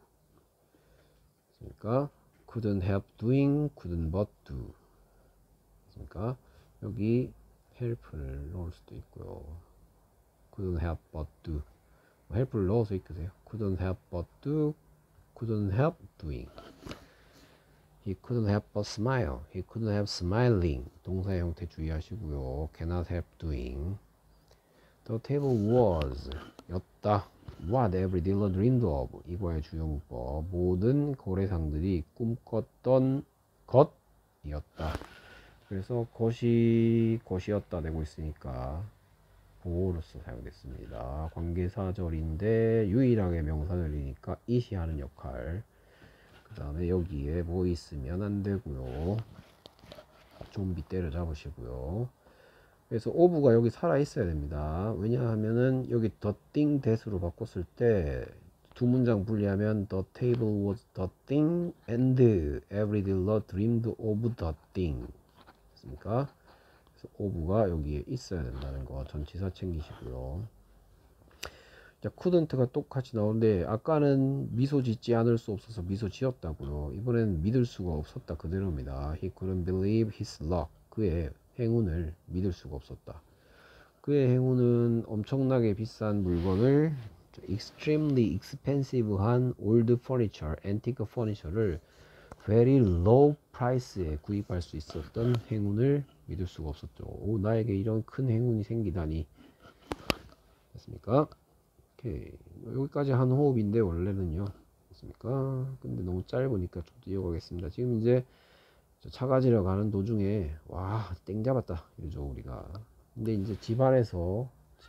그러니까 couldn't help doing, couldn't but do. 그러니까 여기 help를 넣을 수도 있고요. couldn't help but do. help를 넣어서 읽으세요. couldn't help but do, couldn't help doing. He couldn't help but smile. He couldn't help smiling. 동사의 형태 주의하시고요. cannot help doing. The table was 였다. What every dealer dreamed of. 이거의 주요 문법. 모든 거래상들이 꿈꿨던 것이었다. 그래서 것이었다 되고 있으니까 보어로서 사용됐습니다. 관계사절인데 유일하게 명사절이니까 it이 하는 역할. 그 다음에 여기에 뭐 있으면 안 되고요. 좀비 때려잡으시고요. 그래서 오브가 여기 살아 있어야 됩니다. 왜냐하면은 여기 the thing that으로 바꿨을 때 두 문장 분리하면 the table was the thing and every dealer dreamed of the thing. 됐습니까? 그래서 오브가 여기에 있어야 된다는 거 전치사 챙기시고요. 자, couldn't가 똑같이 나오는데 아까는 미소 짓지 않을 수 없어서 미소 지었다고요. 이번엔 믿을 수가 없었다 그대로입니다. He couldn't believe his luck. 그의 행운을 믿을 수가 없었다. 그의 행운은 엄청나게 비싼 물건을 extremely expensive한 old furniture, antique furniture를 very low price에 구입할 수 있었던 행운을 믿을 수가 없었죠. 오, 나에게 이런 큰 행운이 생기다니. 됐습니까? 오케이. 여기까지 한 호흡인데 원래는요. 됐습니까? 근데 너무 짧으니까 좀 더 이어가겠습니다. 지금 이제 차 가지러 가는 도중에 와, 땡 잡았다 이러죠 우리가. 근데 이제 집안에서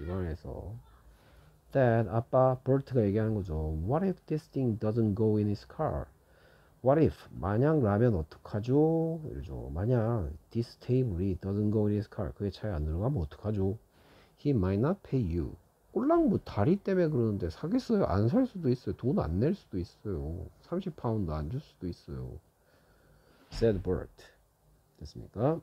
Dad, 아빠 버트가 얘기하는 거죠. What if this thing doesn't go in his car? What if 만약 라면 어떡하죠? 이러죠. 만약 this table이 doesn't go in his car, 그의 차에 안 들어가면 어떡하죠? He might not pay you. 꼴랑 뭐 다리 때문에 그러는데 사겠어요? 안 살 수도 있어요. 돈 안 낼 수도 있어요. 30파운드 안 줄 수도 있어요. said Bert. 됐습니까?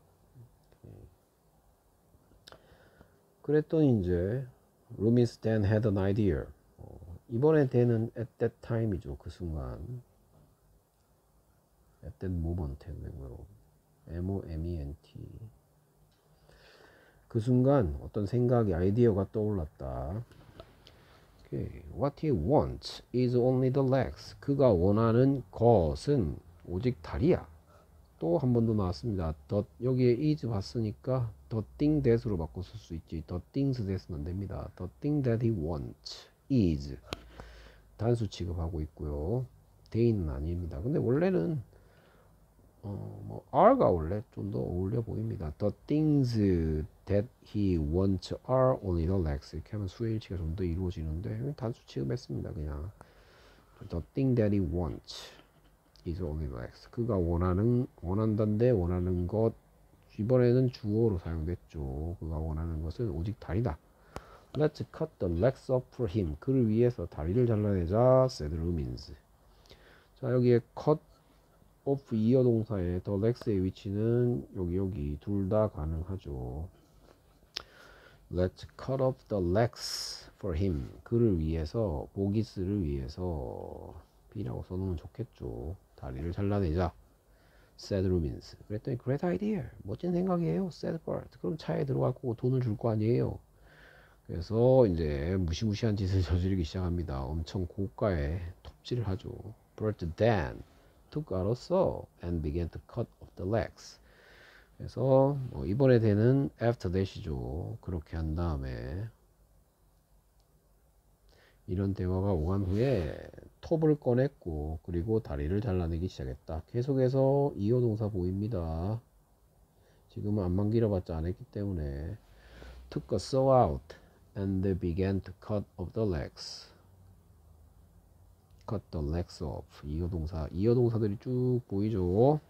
그랬더니 이제 Loomis then had an idea. 이번에 대는 at that time이죠. 그 순간. at that moment 되고요. moment. 그 순간 어떤 생각이 아이디어가 떠올랐다. Okay. What he wants is only the legs. 그가 원하는 것은 오직 다리야. 또 한 번 더 나왔습니다. 여기에 is 봤으니까 the thing that으로 바꿔 쓸 수 있지. the things that은 안 됩니다. the thing that he wants is 단수 취급하고 있고요. they는 아닙니다. 근데 원래는 뭐 are가 원래 좀 더 어울려 보입니다. The things that he wants are only the legs. 이렇게 하면 수일치가 좀 더 이루어지는데 단수 취급했습니다. 그냥 the thing that he wants is only the legs. 그가 원한다인데 원하는 것 이번에는 주어로 사용됐죠. 그가 원하는 것은 오직 다리다. Let's cut the legs off for him. 그를 위해서 다리를 잘라내자. said Loomis. 자, 여기에 cut off 이어 동사의 the legs의 위치는 여기 둘 다 가능하죠. Let's cut off the legs for him. 그를 위해서, 보기스를 위해서 B라고 써놓으면 좋겠죠. 다리를 잘라내자. said Loomis. 그랬더니 great idea. 멋진 생각이에요. said Bert. 그럼 차에 들어갈 거고 돈을 줄 거 아니에요. 그래서 이제 무시무시한 짓을 저지르기 시작합니다. 엄청 고가의 톱질을 하죠. Bert then took out a saw and began to cut off the legs. 그래서 이번에 되는 after that이죠. 그렇게 한 다음에 이런 대화가 오간 후에 톱을 꺼냈고 그리고 다리를 잘라내기 시작했다. 계속해서 이어 동사 보입니다. 지금은 안만 길어봤자 안 했기 때문에 took a saw out and began to cut off the legs. cut the legs off. 이어 동사들이 쭉 보이죠.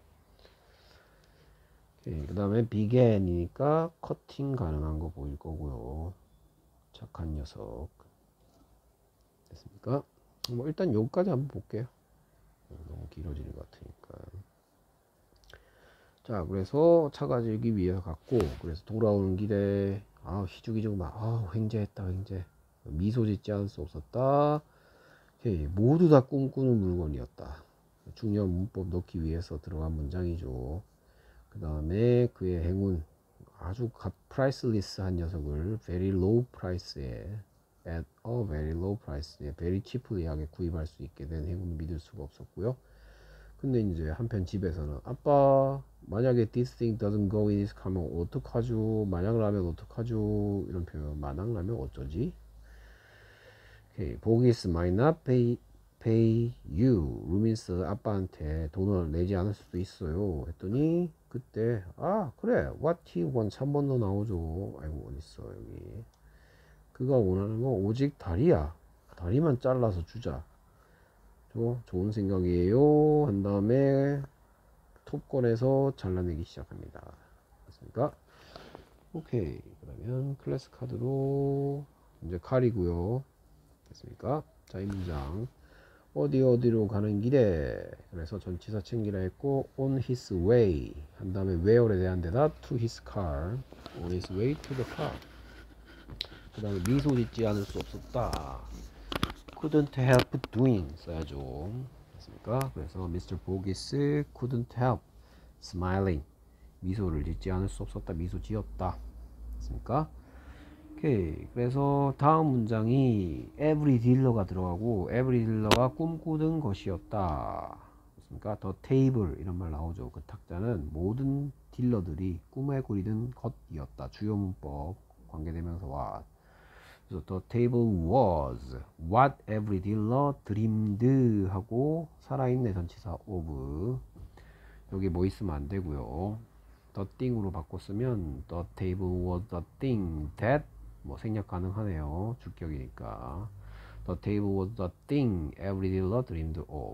그 다음에 began이니까 커팅 가능한 거 보일 거고요. 착한 녀석. 됐습니까? 뭐 일단 여기까지 한번 볼게요. 너무 길어지는 것 같으니까. 자, 그래서 차 가지기 위해서 갔고, 그래서 돌아오는 길에 희죽희죽 막 횡재했다. 미소 짓지 않을 수 없었다. 모두 다 꿈꾸는 물건이었다. 중요한 문법 넣기 위해서 들어간 문장이죠. 그 다음에 그의 행운, 아주 priceless한 녀석을 very low price에 at a very low price에 very cheaply하게 구입할 수 있게 된 행운을 믿을 수가 없었고요. 근데 이제 한편 집에서는 아빠, 만약에 this thing doesn't go in his car 어떡하죠? 만약 라면 어떡하죠? 이런 표현, 만약 라면 어쩌지? Okay, 보기스 might not pay pay you. 루민스 아빠한테 돈을 내지 않을 수도 있어요. 했더니 그때 그래 what he wants 한 번 더 나오죠. 아이고 어딨어 여기. 그가 원하는 건 오직 다리야. 다리만 잘라서 주자. 좋은 생각이에요. 한 다음에 톱 꺼내서 잘라내기 시작합니다. 됐습니까? 오케이. 그러면 클래스 카드로 이제 칼이고요. 됐습니까? 자, 이 문장 어디로 가는 길에. 그래서 전치사 챙기라 했고 on his way 한 다음에 where에 대한 대답 to his car. on his way to the car. 그 다음에 미소 짓지 않을 수 없었다. couldn't help doing 써야죠. 됐습니까? 그래서 Mr. Boggis couldn't help smiling. 미소를 짓지 않을 수 없었다. 미소 지었다. 됐습니까? 오케이. 그래서 다음 문장이 every dealer가 들어가고 every dealer가 꿈꾸던 것이었다. 됐습니까? the table 이런 말 나오죠. 그 탁자는 모든 딜러들이 꿈에 그리던 것이었다. 주요 문법 관계대명사와. 그래서 the table was what every dealer dreamed 하고 살아있는 전치사 of. 여기 뭐 있으면 안 되고요. the thing으로 바꿨으면 the table was the thing that 뭐 생략 가능하네요. 주격이니까. the table was the thing every dealer dreamed of.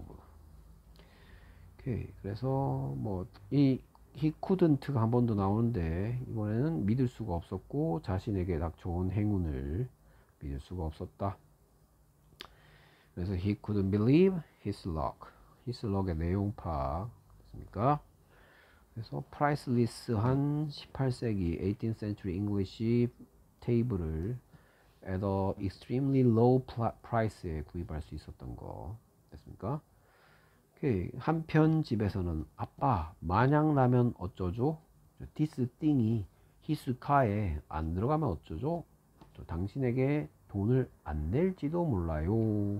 오케이. 그래서 뭐 이 he couldn't가 한 번 더 나오는데 이번에는 믿을 수가 없었고 자신에게 딱 좋은 행운을 믿을 수가 없었다. 그래서 he couldn't believe his luck. his luck의 내용 파악 됐습니까? 그래서 priceless한 18세기 18th century English 테이블을 at a extremely low price에 구입할 수 있었던 거 됐습니까? 오케이. 한편 집에서는 아빠 만약 나면 어쩌죠? this thing이 his car에 안 들어가면 어쩌죠? 당신에게 돈을 안 낼지도 몰라요.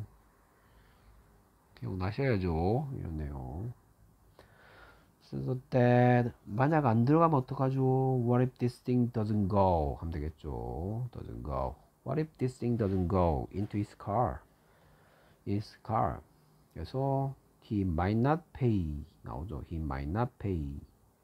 기억나셔야죠. 이런 내용. So that 만약 안 들어가면 어떡하죠? What if this thing doesn't go? 하면 되겠죠. doesn't go. What if this thing doesn't go into his car? His car. 그래서 he might not pay 나오죠. He might not pay.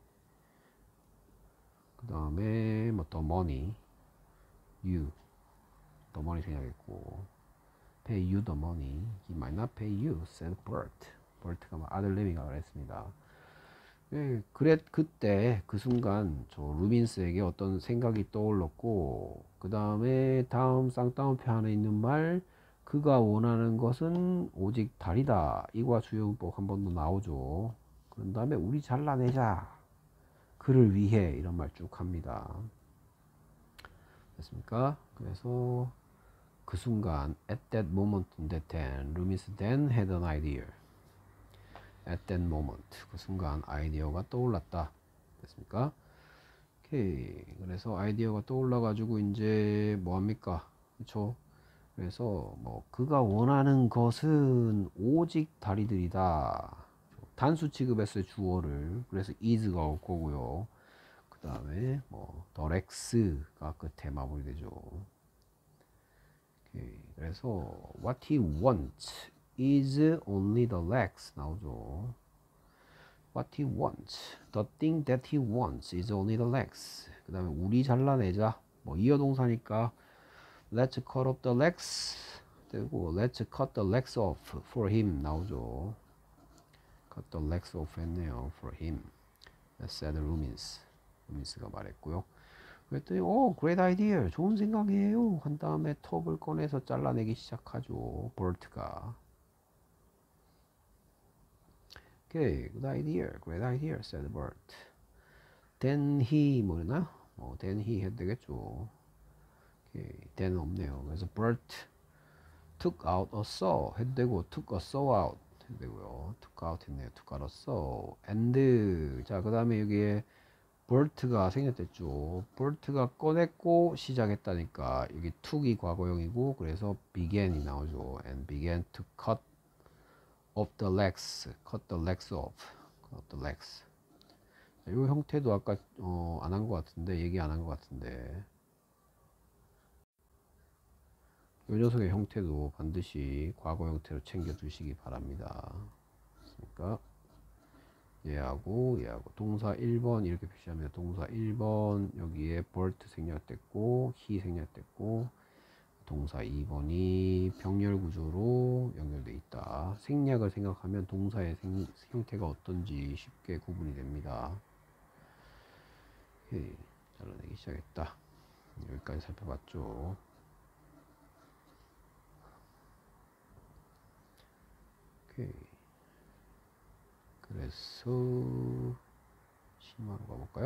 그 다음에 뭐 the money, you, the money 생각했고 pay you the money. He might not pay you, said Bert. Bert가 아들내미가 그랬습니다. 예, 그때 그 순간 저 루빈스에게 어떤 생각이 떠올랐고 그 다음에 다음 쌍따옴표 안에 있는 말 그가 원하는 것은 오직 다리다. 이과 주요문법 한 번 더 나오죠. 그런 다음에 우리 잘라내자. 그를 위해 이런 말 쭉 합니다. 됐습니까? 그래서 그 순간 at that moment in that time, 루빈스 then had an idea. at that moment 그 순간 아이디어가 떠올랐다. 됐습니까? 오케이. 그래서 아이디어가 떠올라 가지고 이제 뭐 합니까? 그렇죠? 그래서 뭐 그가 원하는 것은 오직 다리들이다. 단수 취급했어요. 주어를. 그래서 is가 올 거고요. 그 다음에 뭐 the legs가 끝에 마무리되죠. 오케이. 그래서 what he wants is only the legs 나오죠. What he wants, the thing that he wants is only the legs. 그 다음에 우리 잘라내자. 뭐 이어동사니까 let's cut off the legs 되고 let's cut the legs off for him 나오죠. cut the legs off 했네요. for him. said 루민스. 루민스가 말했고요. 그랬더니 great idea. 좋은 생각이에요. 한 다음에 톱을 꺼내서 잘라내기 시작하죠. 볼트가. Okay, good idea, great idea, said Bert. Then he 뭐랬나? then he 해도 되겠죠. Okay, then 없네요. 그래서 Bert took out a saw 해도 되고 took a saw out 해도 되고요. took out 했네요. took out a saw. and 자, 그 다음에 여기에 Bert가 생겼댔죠. Bert가 꺼냈고 시작했다니까 여기 took이 과거형이고 그래서 began이 나오죠. and began to cut of the legs, cut the legs off, cut the legs. 이 형태도 아까 안 한 것 같은데 얘기 안 한 것 같은데 이 녀석의 형태도 반드시 과거 형태로 챙겨 두시기 바랍니다. 그러니까 얘하고 동사 1번 이렇게 표시하면 동사 1번 여기에 bird 생략됐고 he 생략됐고 동사 2번이 병렬 구조로 연결되어 있다. 생략을 생각하면 동사의 형태가 어떤지 쉽게 구분이 됩니다. 오케이. 잘라내기 시작했다. 여기까지 살펴봤죠. 오케이. 그래서 심화로 가볼까요?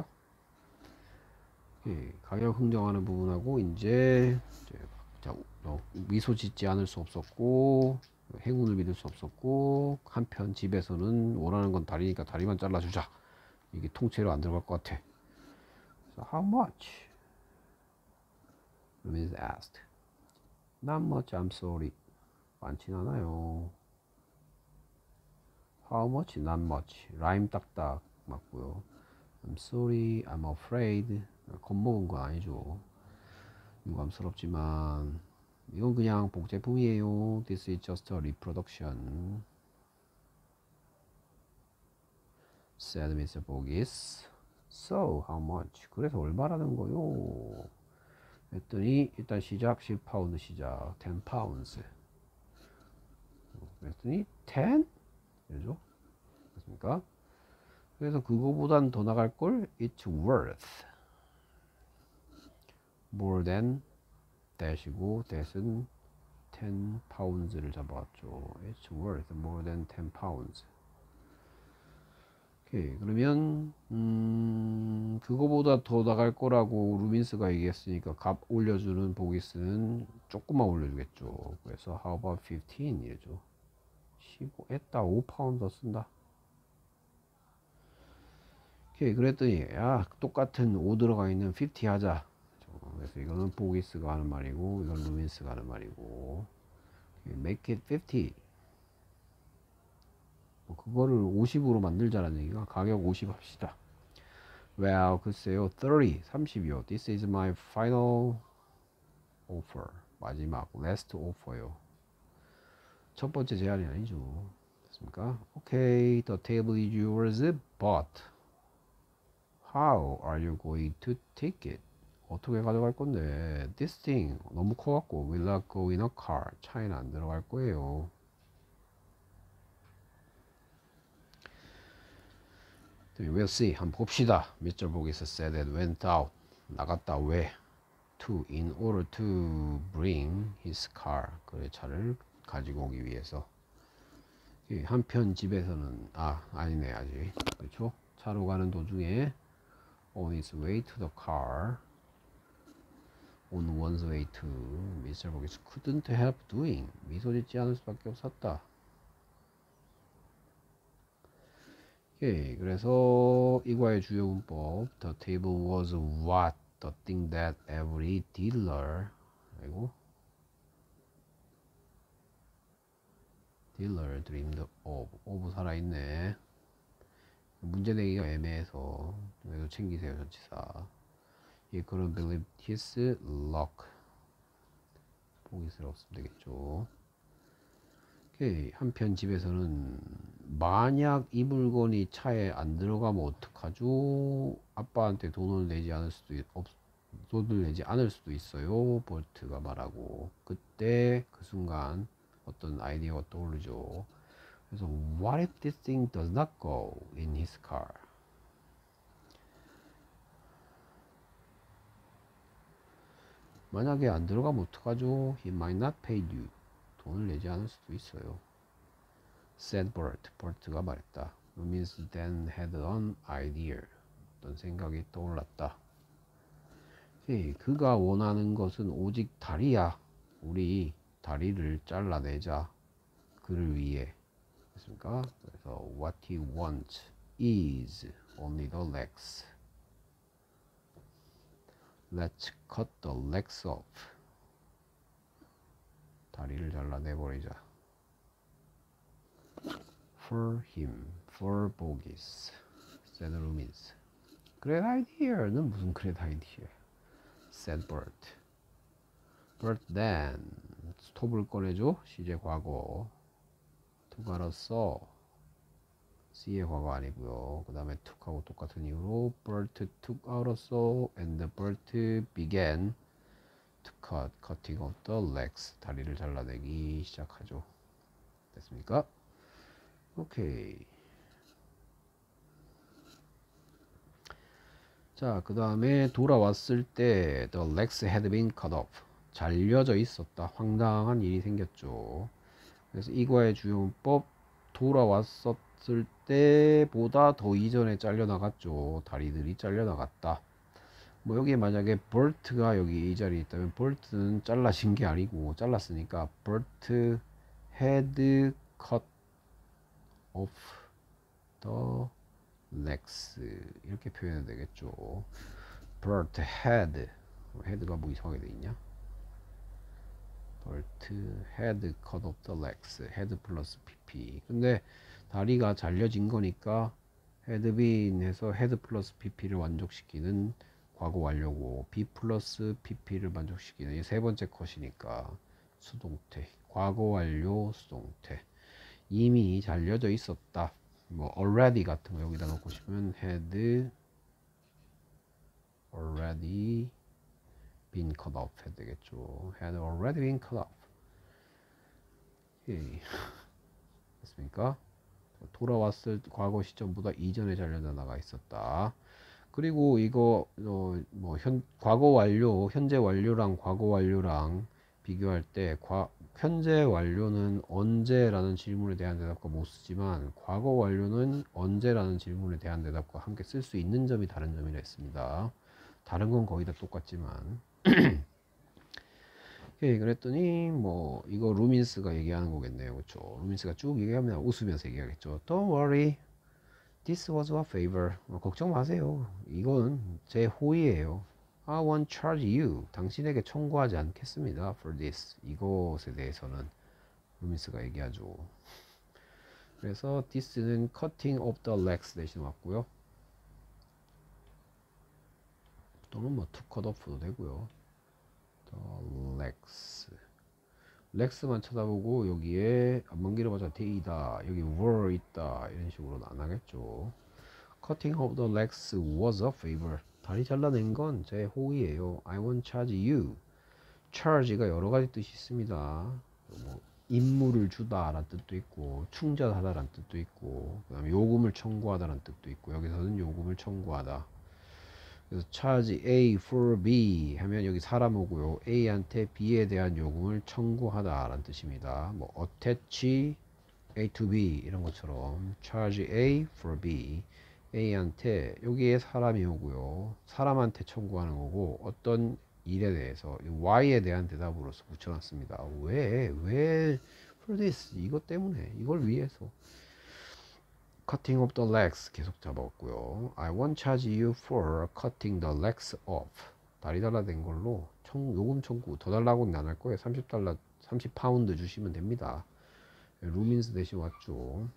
오케이. 가격 흥정하는 부분하고 이제 미소 짓지 않을 수 없었고 행운을 믿을 수 없었고 한편 집에서는 원하는 건 다리니까 다리만 잘라주자. 이게 통째로 안 들어갈 것 같아. So how much? Louise asked. Not much, I'm sorry. 많진 않아요. How much? Not much. 라임 딱딱 맞고요. I'm sorry, I'm afraid. 겁먹은 건 아니죠. 유감스럽지만 이건 그냥 복제품이에요. This is just a reproduction. said Mr. Boggis. So, how much? 그래서 얼마라는 거요? 했더니 일단 시작 10파운드 시작 10 pounds. 그랬더니 10? 그죠? 그렇습니까? 그래서 그거보단 더 나갈 걸 it's worth more than that이고 that은 10 pounds를 잡아왔죠. it's worth more than 10 pounds. 오케이. 그러면 그거보다 더 나갈 거라고 루민스가 얘기했으니까 값 올려주는 보기스는 조금만 올려주겠죠. 그래서 how about 15 이래죠. 15 했다 5파운드 더 쓴다. 오케이. 그랬더니 야 똑같은 5 들어가 있는 50 하자. 그래서 이거는 보기스가 하는 말이고 이건 루민스가 하는 말이고 make it 50. 그거를 50으로 만들자라는 얘기가 가격 50 합시다. Well, 글쎄요, 30이요. This is my final offer. 마지막, last offer요. 첫 번째 제안이 아니죠. 됐습니까? Okay, the table is yours, but how are you going to take it? 어떻게 가져갈 건데? This thing 너무 커갖고 will not go in a car. 차에는 안 들어갈 거예요. We'll see. 한번 봅시다. Mr. Boggis said and went out. 나갔다 왜? In order to bring his car. 그의 차를 가지고 오기 위해서. 한편 집에서는 아니네 아직. 그렇죠? 차로 가는 도중에 on his way to the car. On one's way to Mr. Boggis couldn't help doing. 미소 짓지 않을 수밖에 없었다. 그래서 이과의 주요 문법 The table was what? The thing that every dealer 그리고 dealer dreamed of 살아있네. 문제 내기가 애매해서 이거 챙기세요 전치사. He couldn't believe his luck. 보기스럽으면 되겠죠. 한편 집에서는 만약 이 물건이 차에 안 들어가면 어떡하죠? 아빠한테 돈을 내지 않을 수도 있어요. 볼트가 말하고 그때 그 순간 어떤 아이디어가 떠오르죠. 그래서 What if this thing does not go in his car? 만약에 안 들어가면 어떡하죠? He might not pay you. 돈을 내지 않을 수도 있어요. said Bert. Bert가 말했다. Loomis then had an idea. 어떤 생각이 떠올랐다. 그가 원하는 것은 오직 다리야. 우리 다리를 잘라내자. 그를 위해. 그렇습니까? 그래서 what he wants is only the legs. Let's cut the legs off. 다리를 잘라내버리자. For him, for Boggis, said Loomis. Great idea는 무슨 great idea? said Bert. Bert then 스톱을 꺼내줘. 시제 과거. took으로서 C의 과거 아니고요. 그 다음에 took하고 똑같은 이유로 Bert took out으로서 and Bert began to cutting of the legs. 다리를 잘라내기 시작하죠. 됐습니까? 오케이. 자, 그 다음에 돌아왔을 때 the legs had been cut off. 잘려져 있었다. 황당한 일이 생겼죠. 그래서 이과의 주용법 돌아왔었을 때보다 더 이전에 잘려나갔죠. 다리들이 잘려나갔다. 뭐 여기에 만약에 버트가 여기 이 자리에 있다면 버트는 잘라진 게 아니고 잘랐으니까 버트 had cut off the legs 이렇게 표현해도 되겠죠. 버트 had head가 뭐 이상하게 돼 있냐? 버트 had cut off the legs had 플러스 pp. 근데 다리가 잘려진 거니까 had been 해서 had 플러스 pp를 만족시키는 과거 완료고 be 플러스 pp를 만족시키는 이 세 번째 컷이니까 수동태 과거 완료 수동태. 이미 잘려져 있었다. 뭐 already 같은 거 여기다 넣고 싶으면 had already been cut off 해야 되겠죠. had already been cut off. 오케이. 됐습니까? 돌아왔을 과거 시점보다 이전에 잘려져 나가 있었다. 그리고 이거 뭐 과거 완료, 현재 완료랑 과거 완료랑 비교할 때 현재 완료는 언제라는 질문에 대한 대답과 못 쓰지만 과거 완료는 언제라는 질문에 대한 대답과 함께 쓸 수 있는 점이 다른 점이라 했습니다. 다른 건 거의 다 똑같지만 오케이, 그랬더니 뭐 이거 루민스가 얘기하는 거겠네요. 그렇죠? 루민스가 쭉 얘기하면 웃으면서 얘기하겠죠. Don't worry, this was a favor. 걱정 마세요. 이건 제 호의예요. I won't charge you. 당신에게 청구하지 않겠습니다. For this. 이것에 대해서는 루민스가 얘기하죠. 그래서 this는 cutting of the legs 대신 왔고요. 또는 뭐 to cut off도 되고요. the legs. 렉스만 쳐다보고 여기에 먼 길을 보자 데이다 여기 were 있다 이런 식으로는 안 하겠죠. Cutting of the legs was a favor. 다리 잘라낸 건 제 호의예요. I won't charge you. charge가 여러 가지 뜻이 있습니다. 뭐 임무를 주다 라는 뜻도 있고 충전하다 라는 뜻도 있고 그 다음에 요금을 청구하다 라는 뜻도 있고 여기서는 요금을 청구하다. 그래서 charge A for B 하면 여기 사람 오고요. A한테 B에 대한 요금을 청구하다 라는 뜻입니다. 뭐 attach A to B 이런 것처럼 charge A for B. A한테 여기에 사람이 오고요. 사람한테 청구하는 거고 어떤 일에 대해서 Y에 대한 대답으로서 붙여놨습니다. 왜 for this 이것 때문에 이걸 위해서 cutting of the legs 계속 잡았고요. I won't charge you for cutting the legs off. 다리 잘라낸 걸로 요금 청구 더 달라고는 안 할 거예요. 30달러 30파운드 주시면 됩니다. 루민스 대신 왔죠.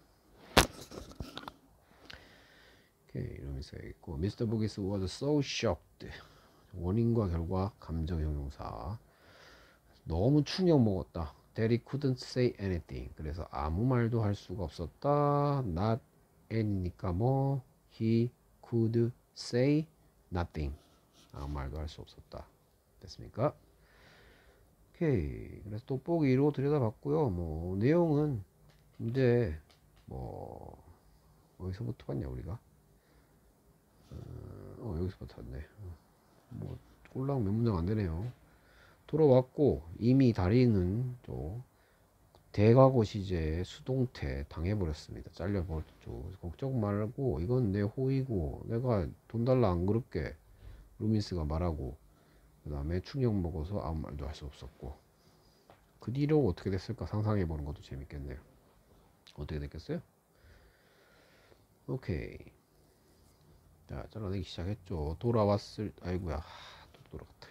오케이, 루민스가 있고 Mr. Bugis was so shocked. 원인과 결과 감정 형용사. 너무 충격 먹었다. That he couldn't say anything. 그래서 아무 말도 할 수가 없었다. Not any니까 뭐 he could say nothing. 아무 말도 할 수 없었다. 됐습니까? 오케이. 그래서 돋보기로 들여다봤고요. 뭐 내용은 이제 뭐 어디서부터 봤냐 우리가? 여기서부터 봤네. 뭐 꼴랑 몇 문장 안 되네요. 돌아왔고 이미 다리는 또 대과거 시제 수동태 당해버렸습니다. 잘려버렸죠. 걱정 말고 이건 내 호의고 내가 돈 달라 안 그럴게. 루민스가 말하고 그 다음에 충격 먹어서 아무 말도 할 수 없었고 그 뒤로 어떻게 됐을까 상상해보는 것도 재밌겠네요. 어떻게 됐겠어요? 오케이. 자, 잘라내기 시작했죠. 돌아왔을 아이고야 또 돌아갔다.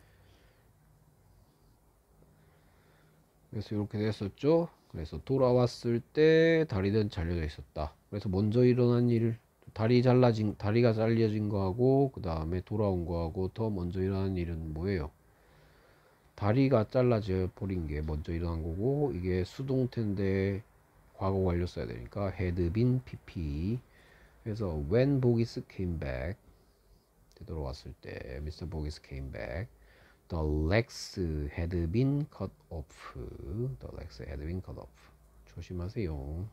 그래서 이렇게 됐었죠. 그래서 돌아왔을 때 다리는 잘려져 있었다. 그래서 먼저 일어난 일 다리가 잘려진 거하고 그 다음에 돌아온 거하고 더 먼저 일어난 일은 뭐예요? 다리가 잘라져 버린 게 먼저 일어난 거고, 이게 수동태인데 과거 완료 써야 되니까 had been PP. 그래서 when Bogus came back, 되돌아왔을 때 Mr. Bogus came back, the legs had been cut off. The legs had been cut off. 조심하세요.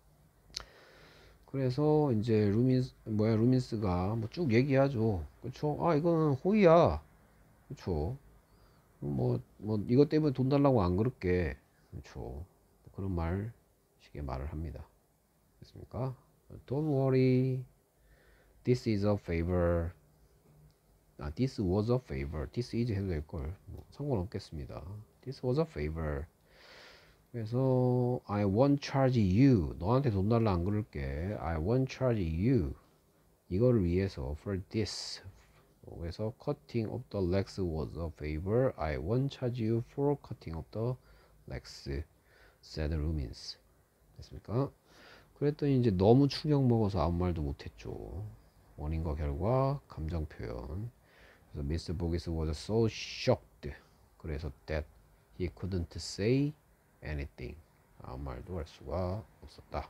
그래서 이제 루민스가 뭐 쭉 얘기하죠. 그쵸? 아, 이거는 호의야. 그쵸? 이것 때문에 돈 달라고 안 그럴게. 그쵸? 그런 식의 말을 합니다. 됐습니까? Don't worry. This is a favor. This was a favor. This is 해도 될걸. 상관없겠습니다. This was a favor. 그래서 I won't charge you. 너한테 돈 달라 안 그럴게. I won't charge you. 이거를 위해서 for this. 그래서 cutting of the legs was a favor. I won't charge you for cutting of the legs. said Lumins. 됐습니까? 그랬더니 이제 너무 충격 먹어서 아무 말도 못했죠. 원인과 결과, 감정 표현. 그래서 Mr. Bogus was so shocked. 그래서 that he couldn't say anything. 아무 말도 할 수가 없었다.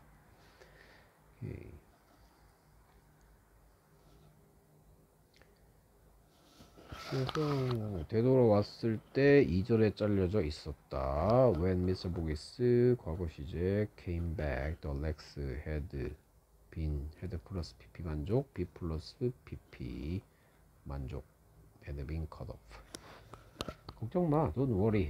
그래서 되돌아왔을 때 2절에 잘려져 있었다. When Mr. Bogus 과거 시제 came back, the legs had been had 플러스 pp 만족, be 플러스 pp 만족, had been cut off. 걱정 마, don't worry.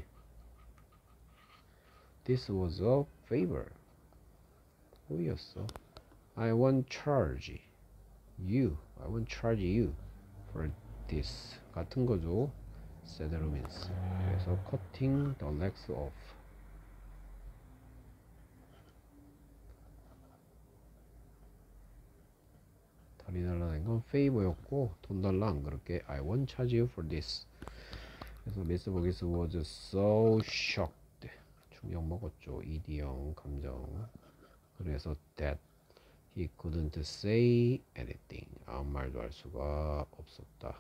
This was a favor. 호의였어. I won't charge you. I won't charge you for this. 같은 거죠. said Lumins. 그래서 cutting the legs off. 다리 달라낸 건 favor였고, 돈 달라 안 그럴게. I won't charge you for this. 그래서 Mr. Bogus was so shocked. 충격 먹었죠. ED형 감정. 그래서 that he couldn't say anything. 아무 말도 할 수가 없었다.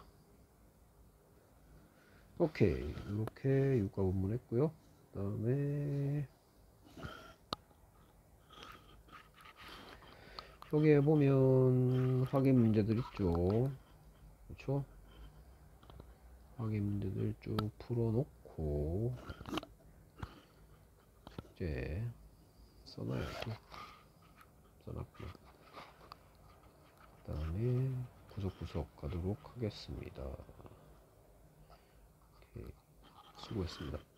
오케이, 이렇게 육가 본문 했고요. 그 다음에 여기에 보면 확인 문제들 있죠. 그렇죠? 확인 문제들 쭉 풀어놓고 숙제 써놔야지. 써놨구나. 그 다음에 구석구석 가도록 하겠습니다. 오케이. 수고했습니다.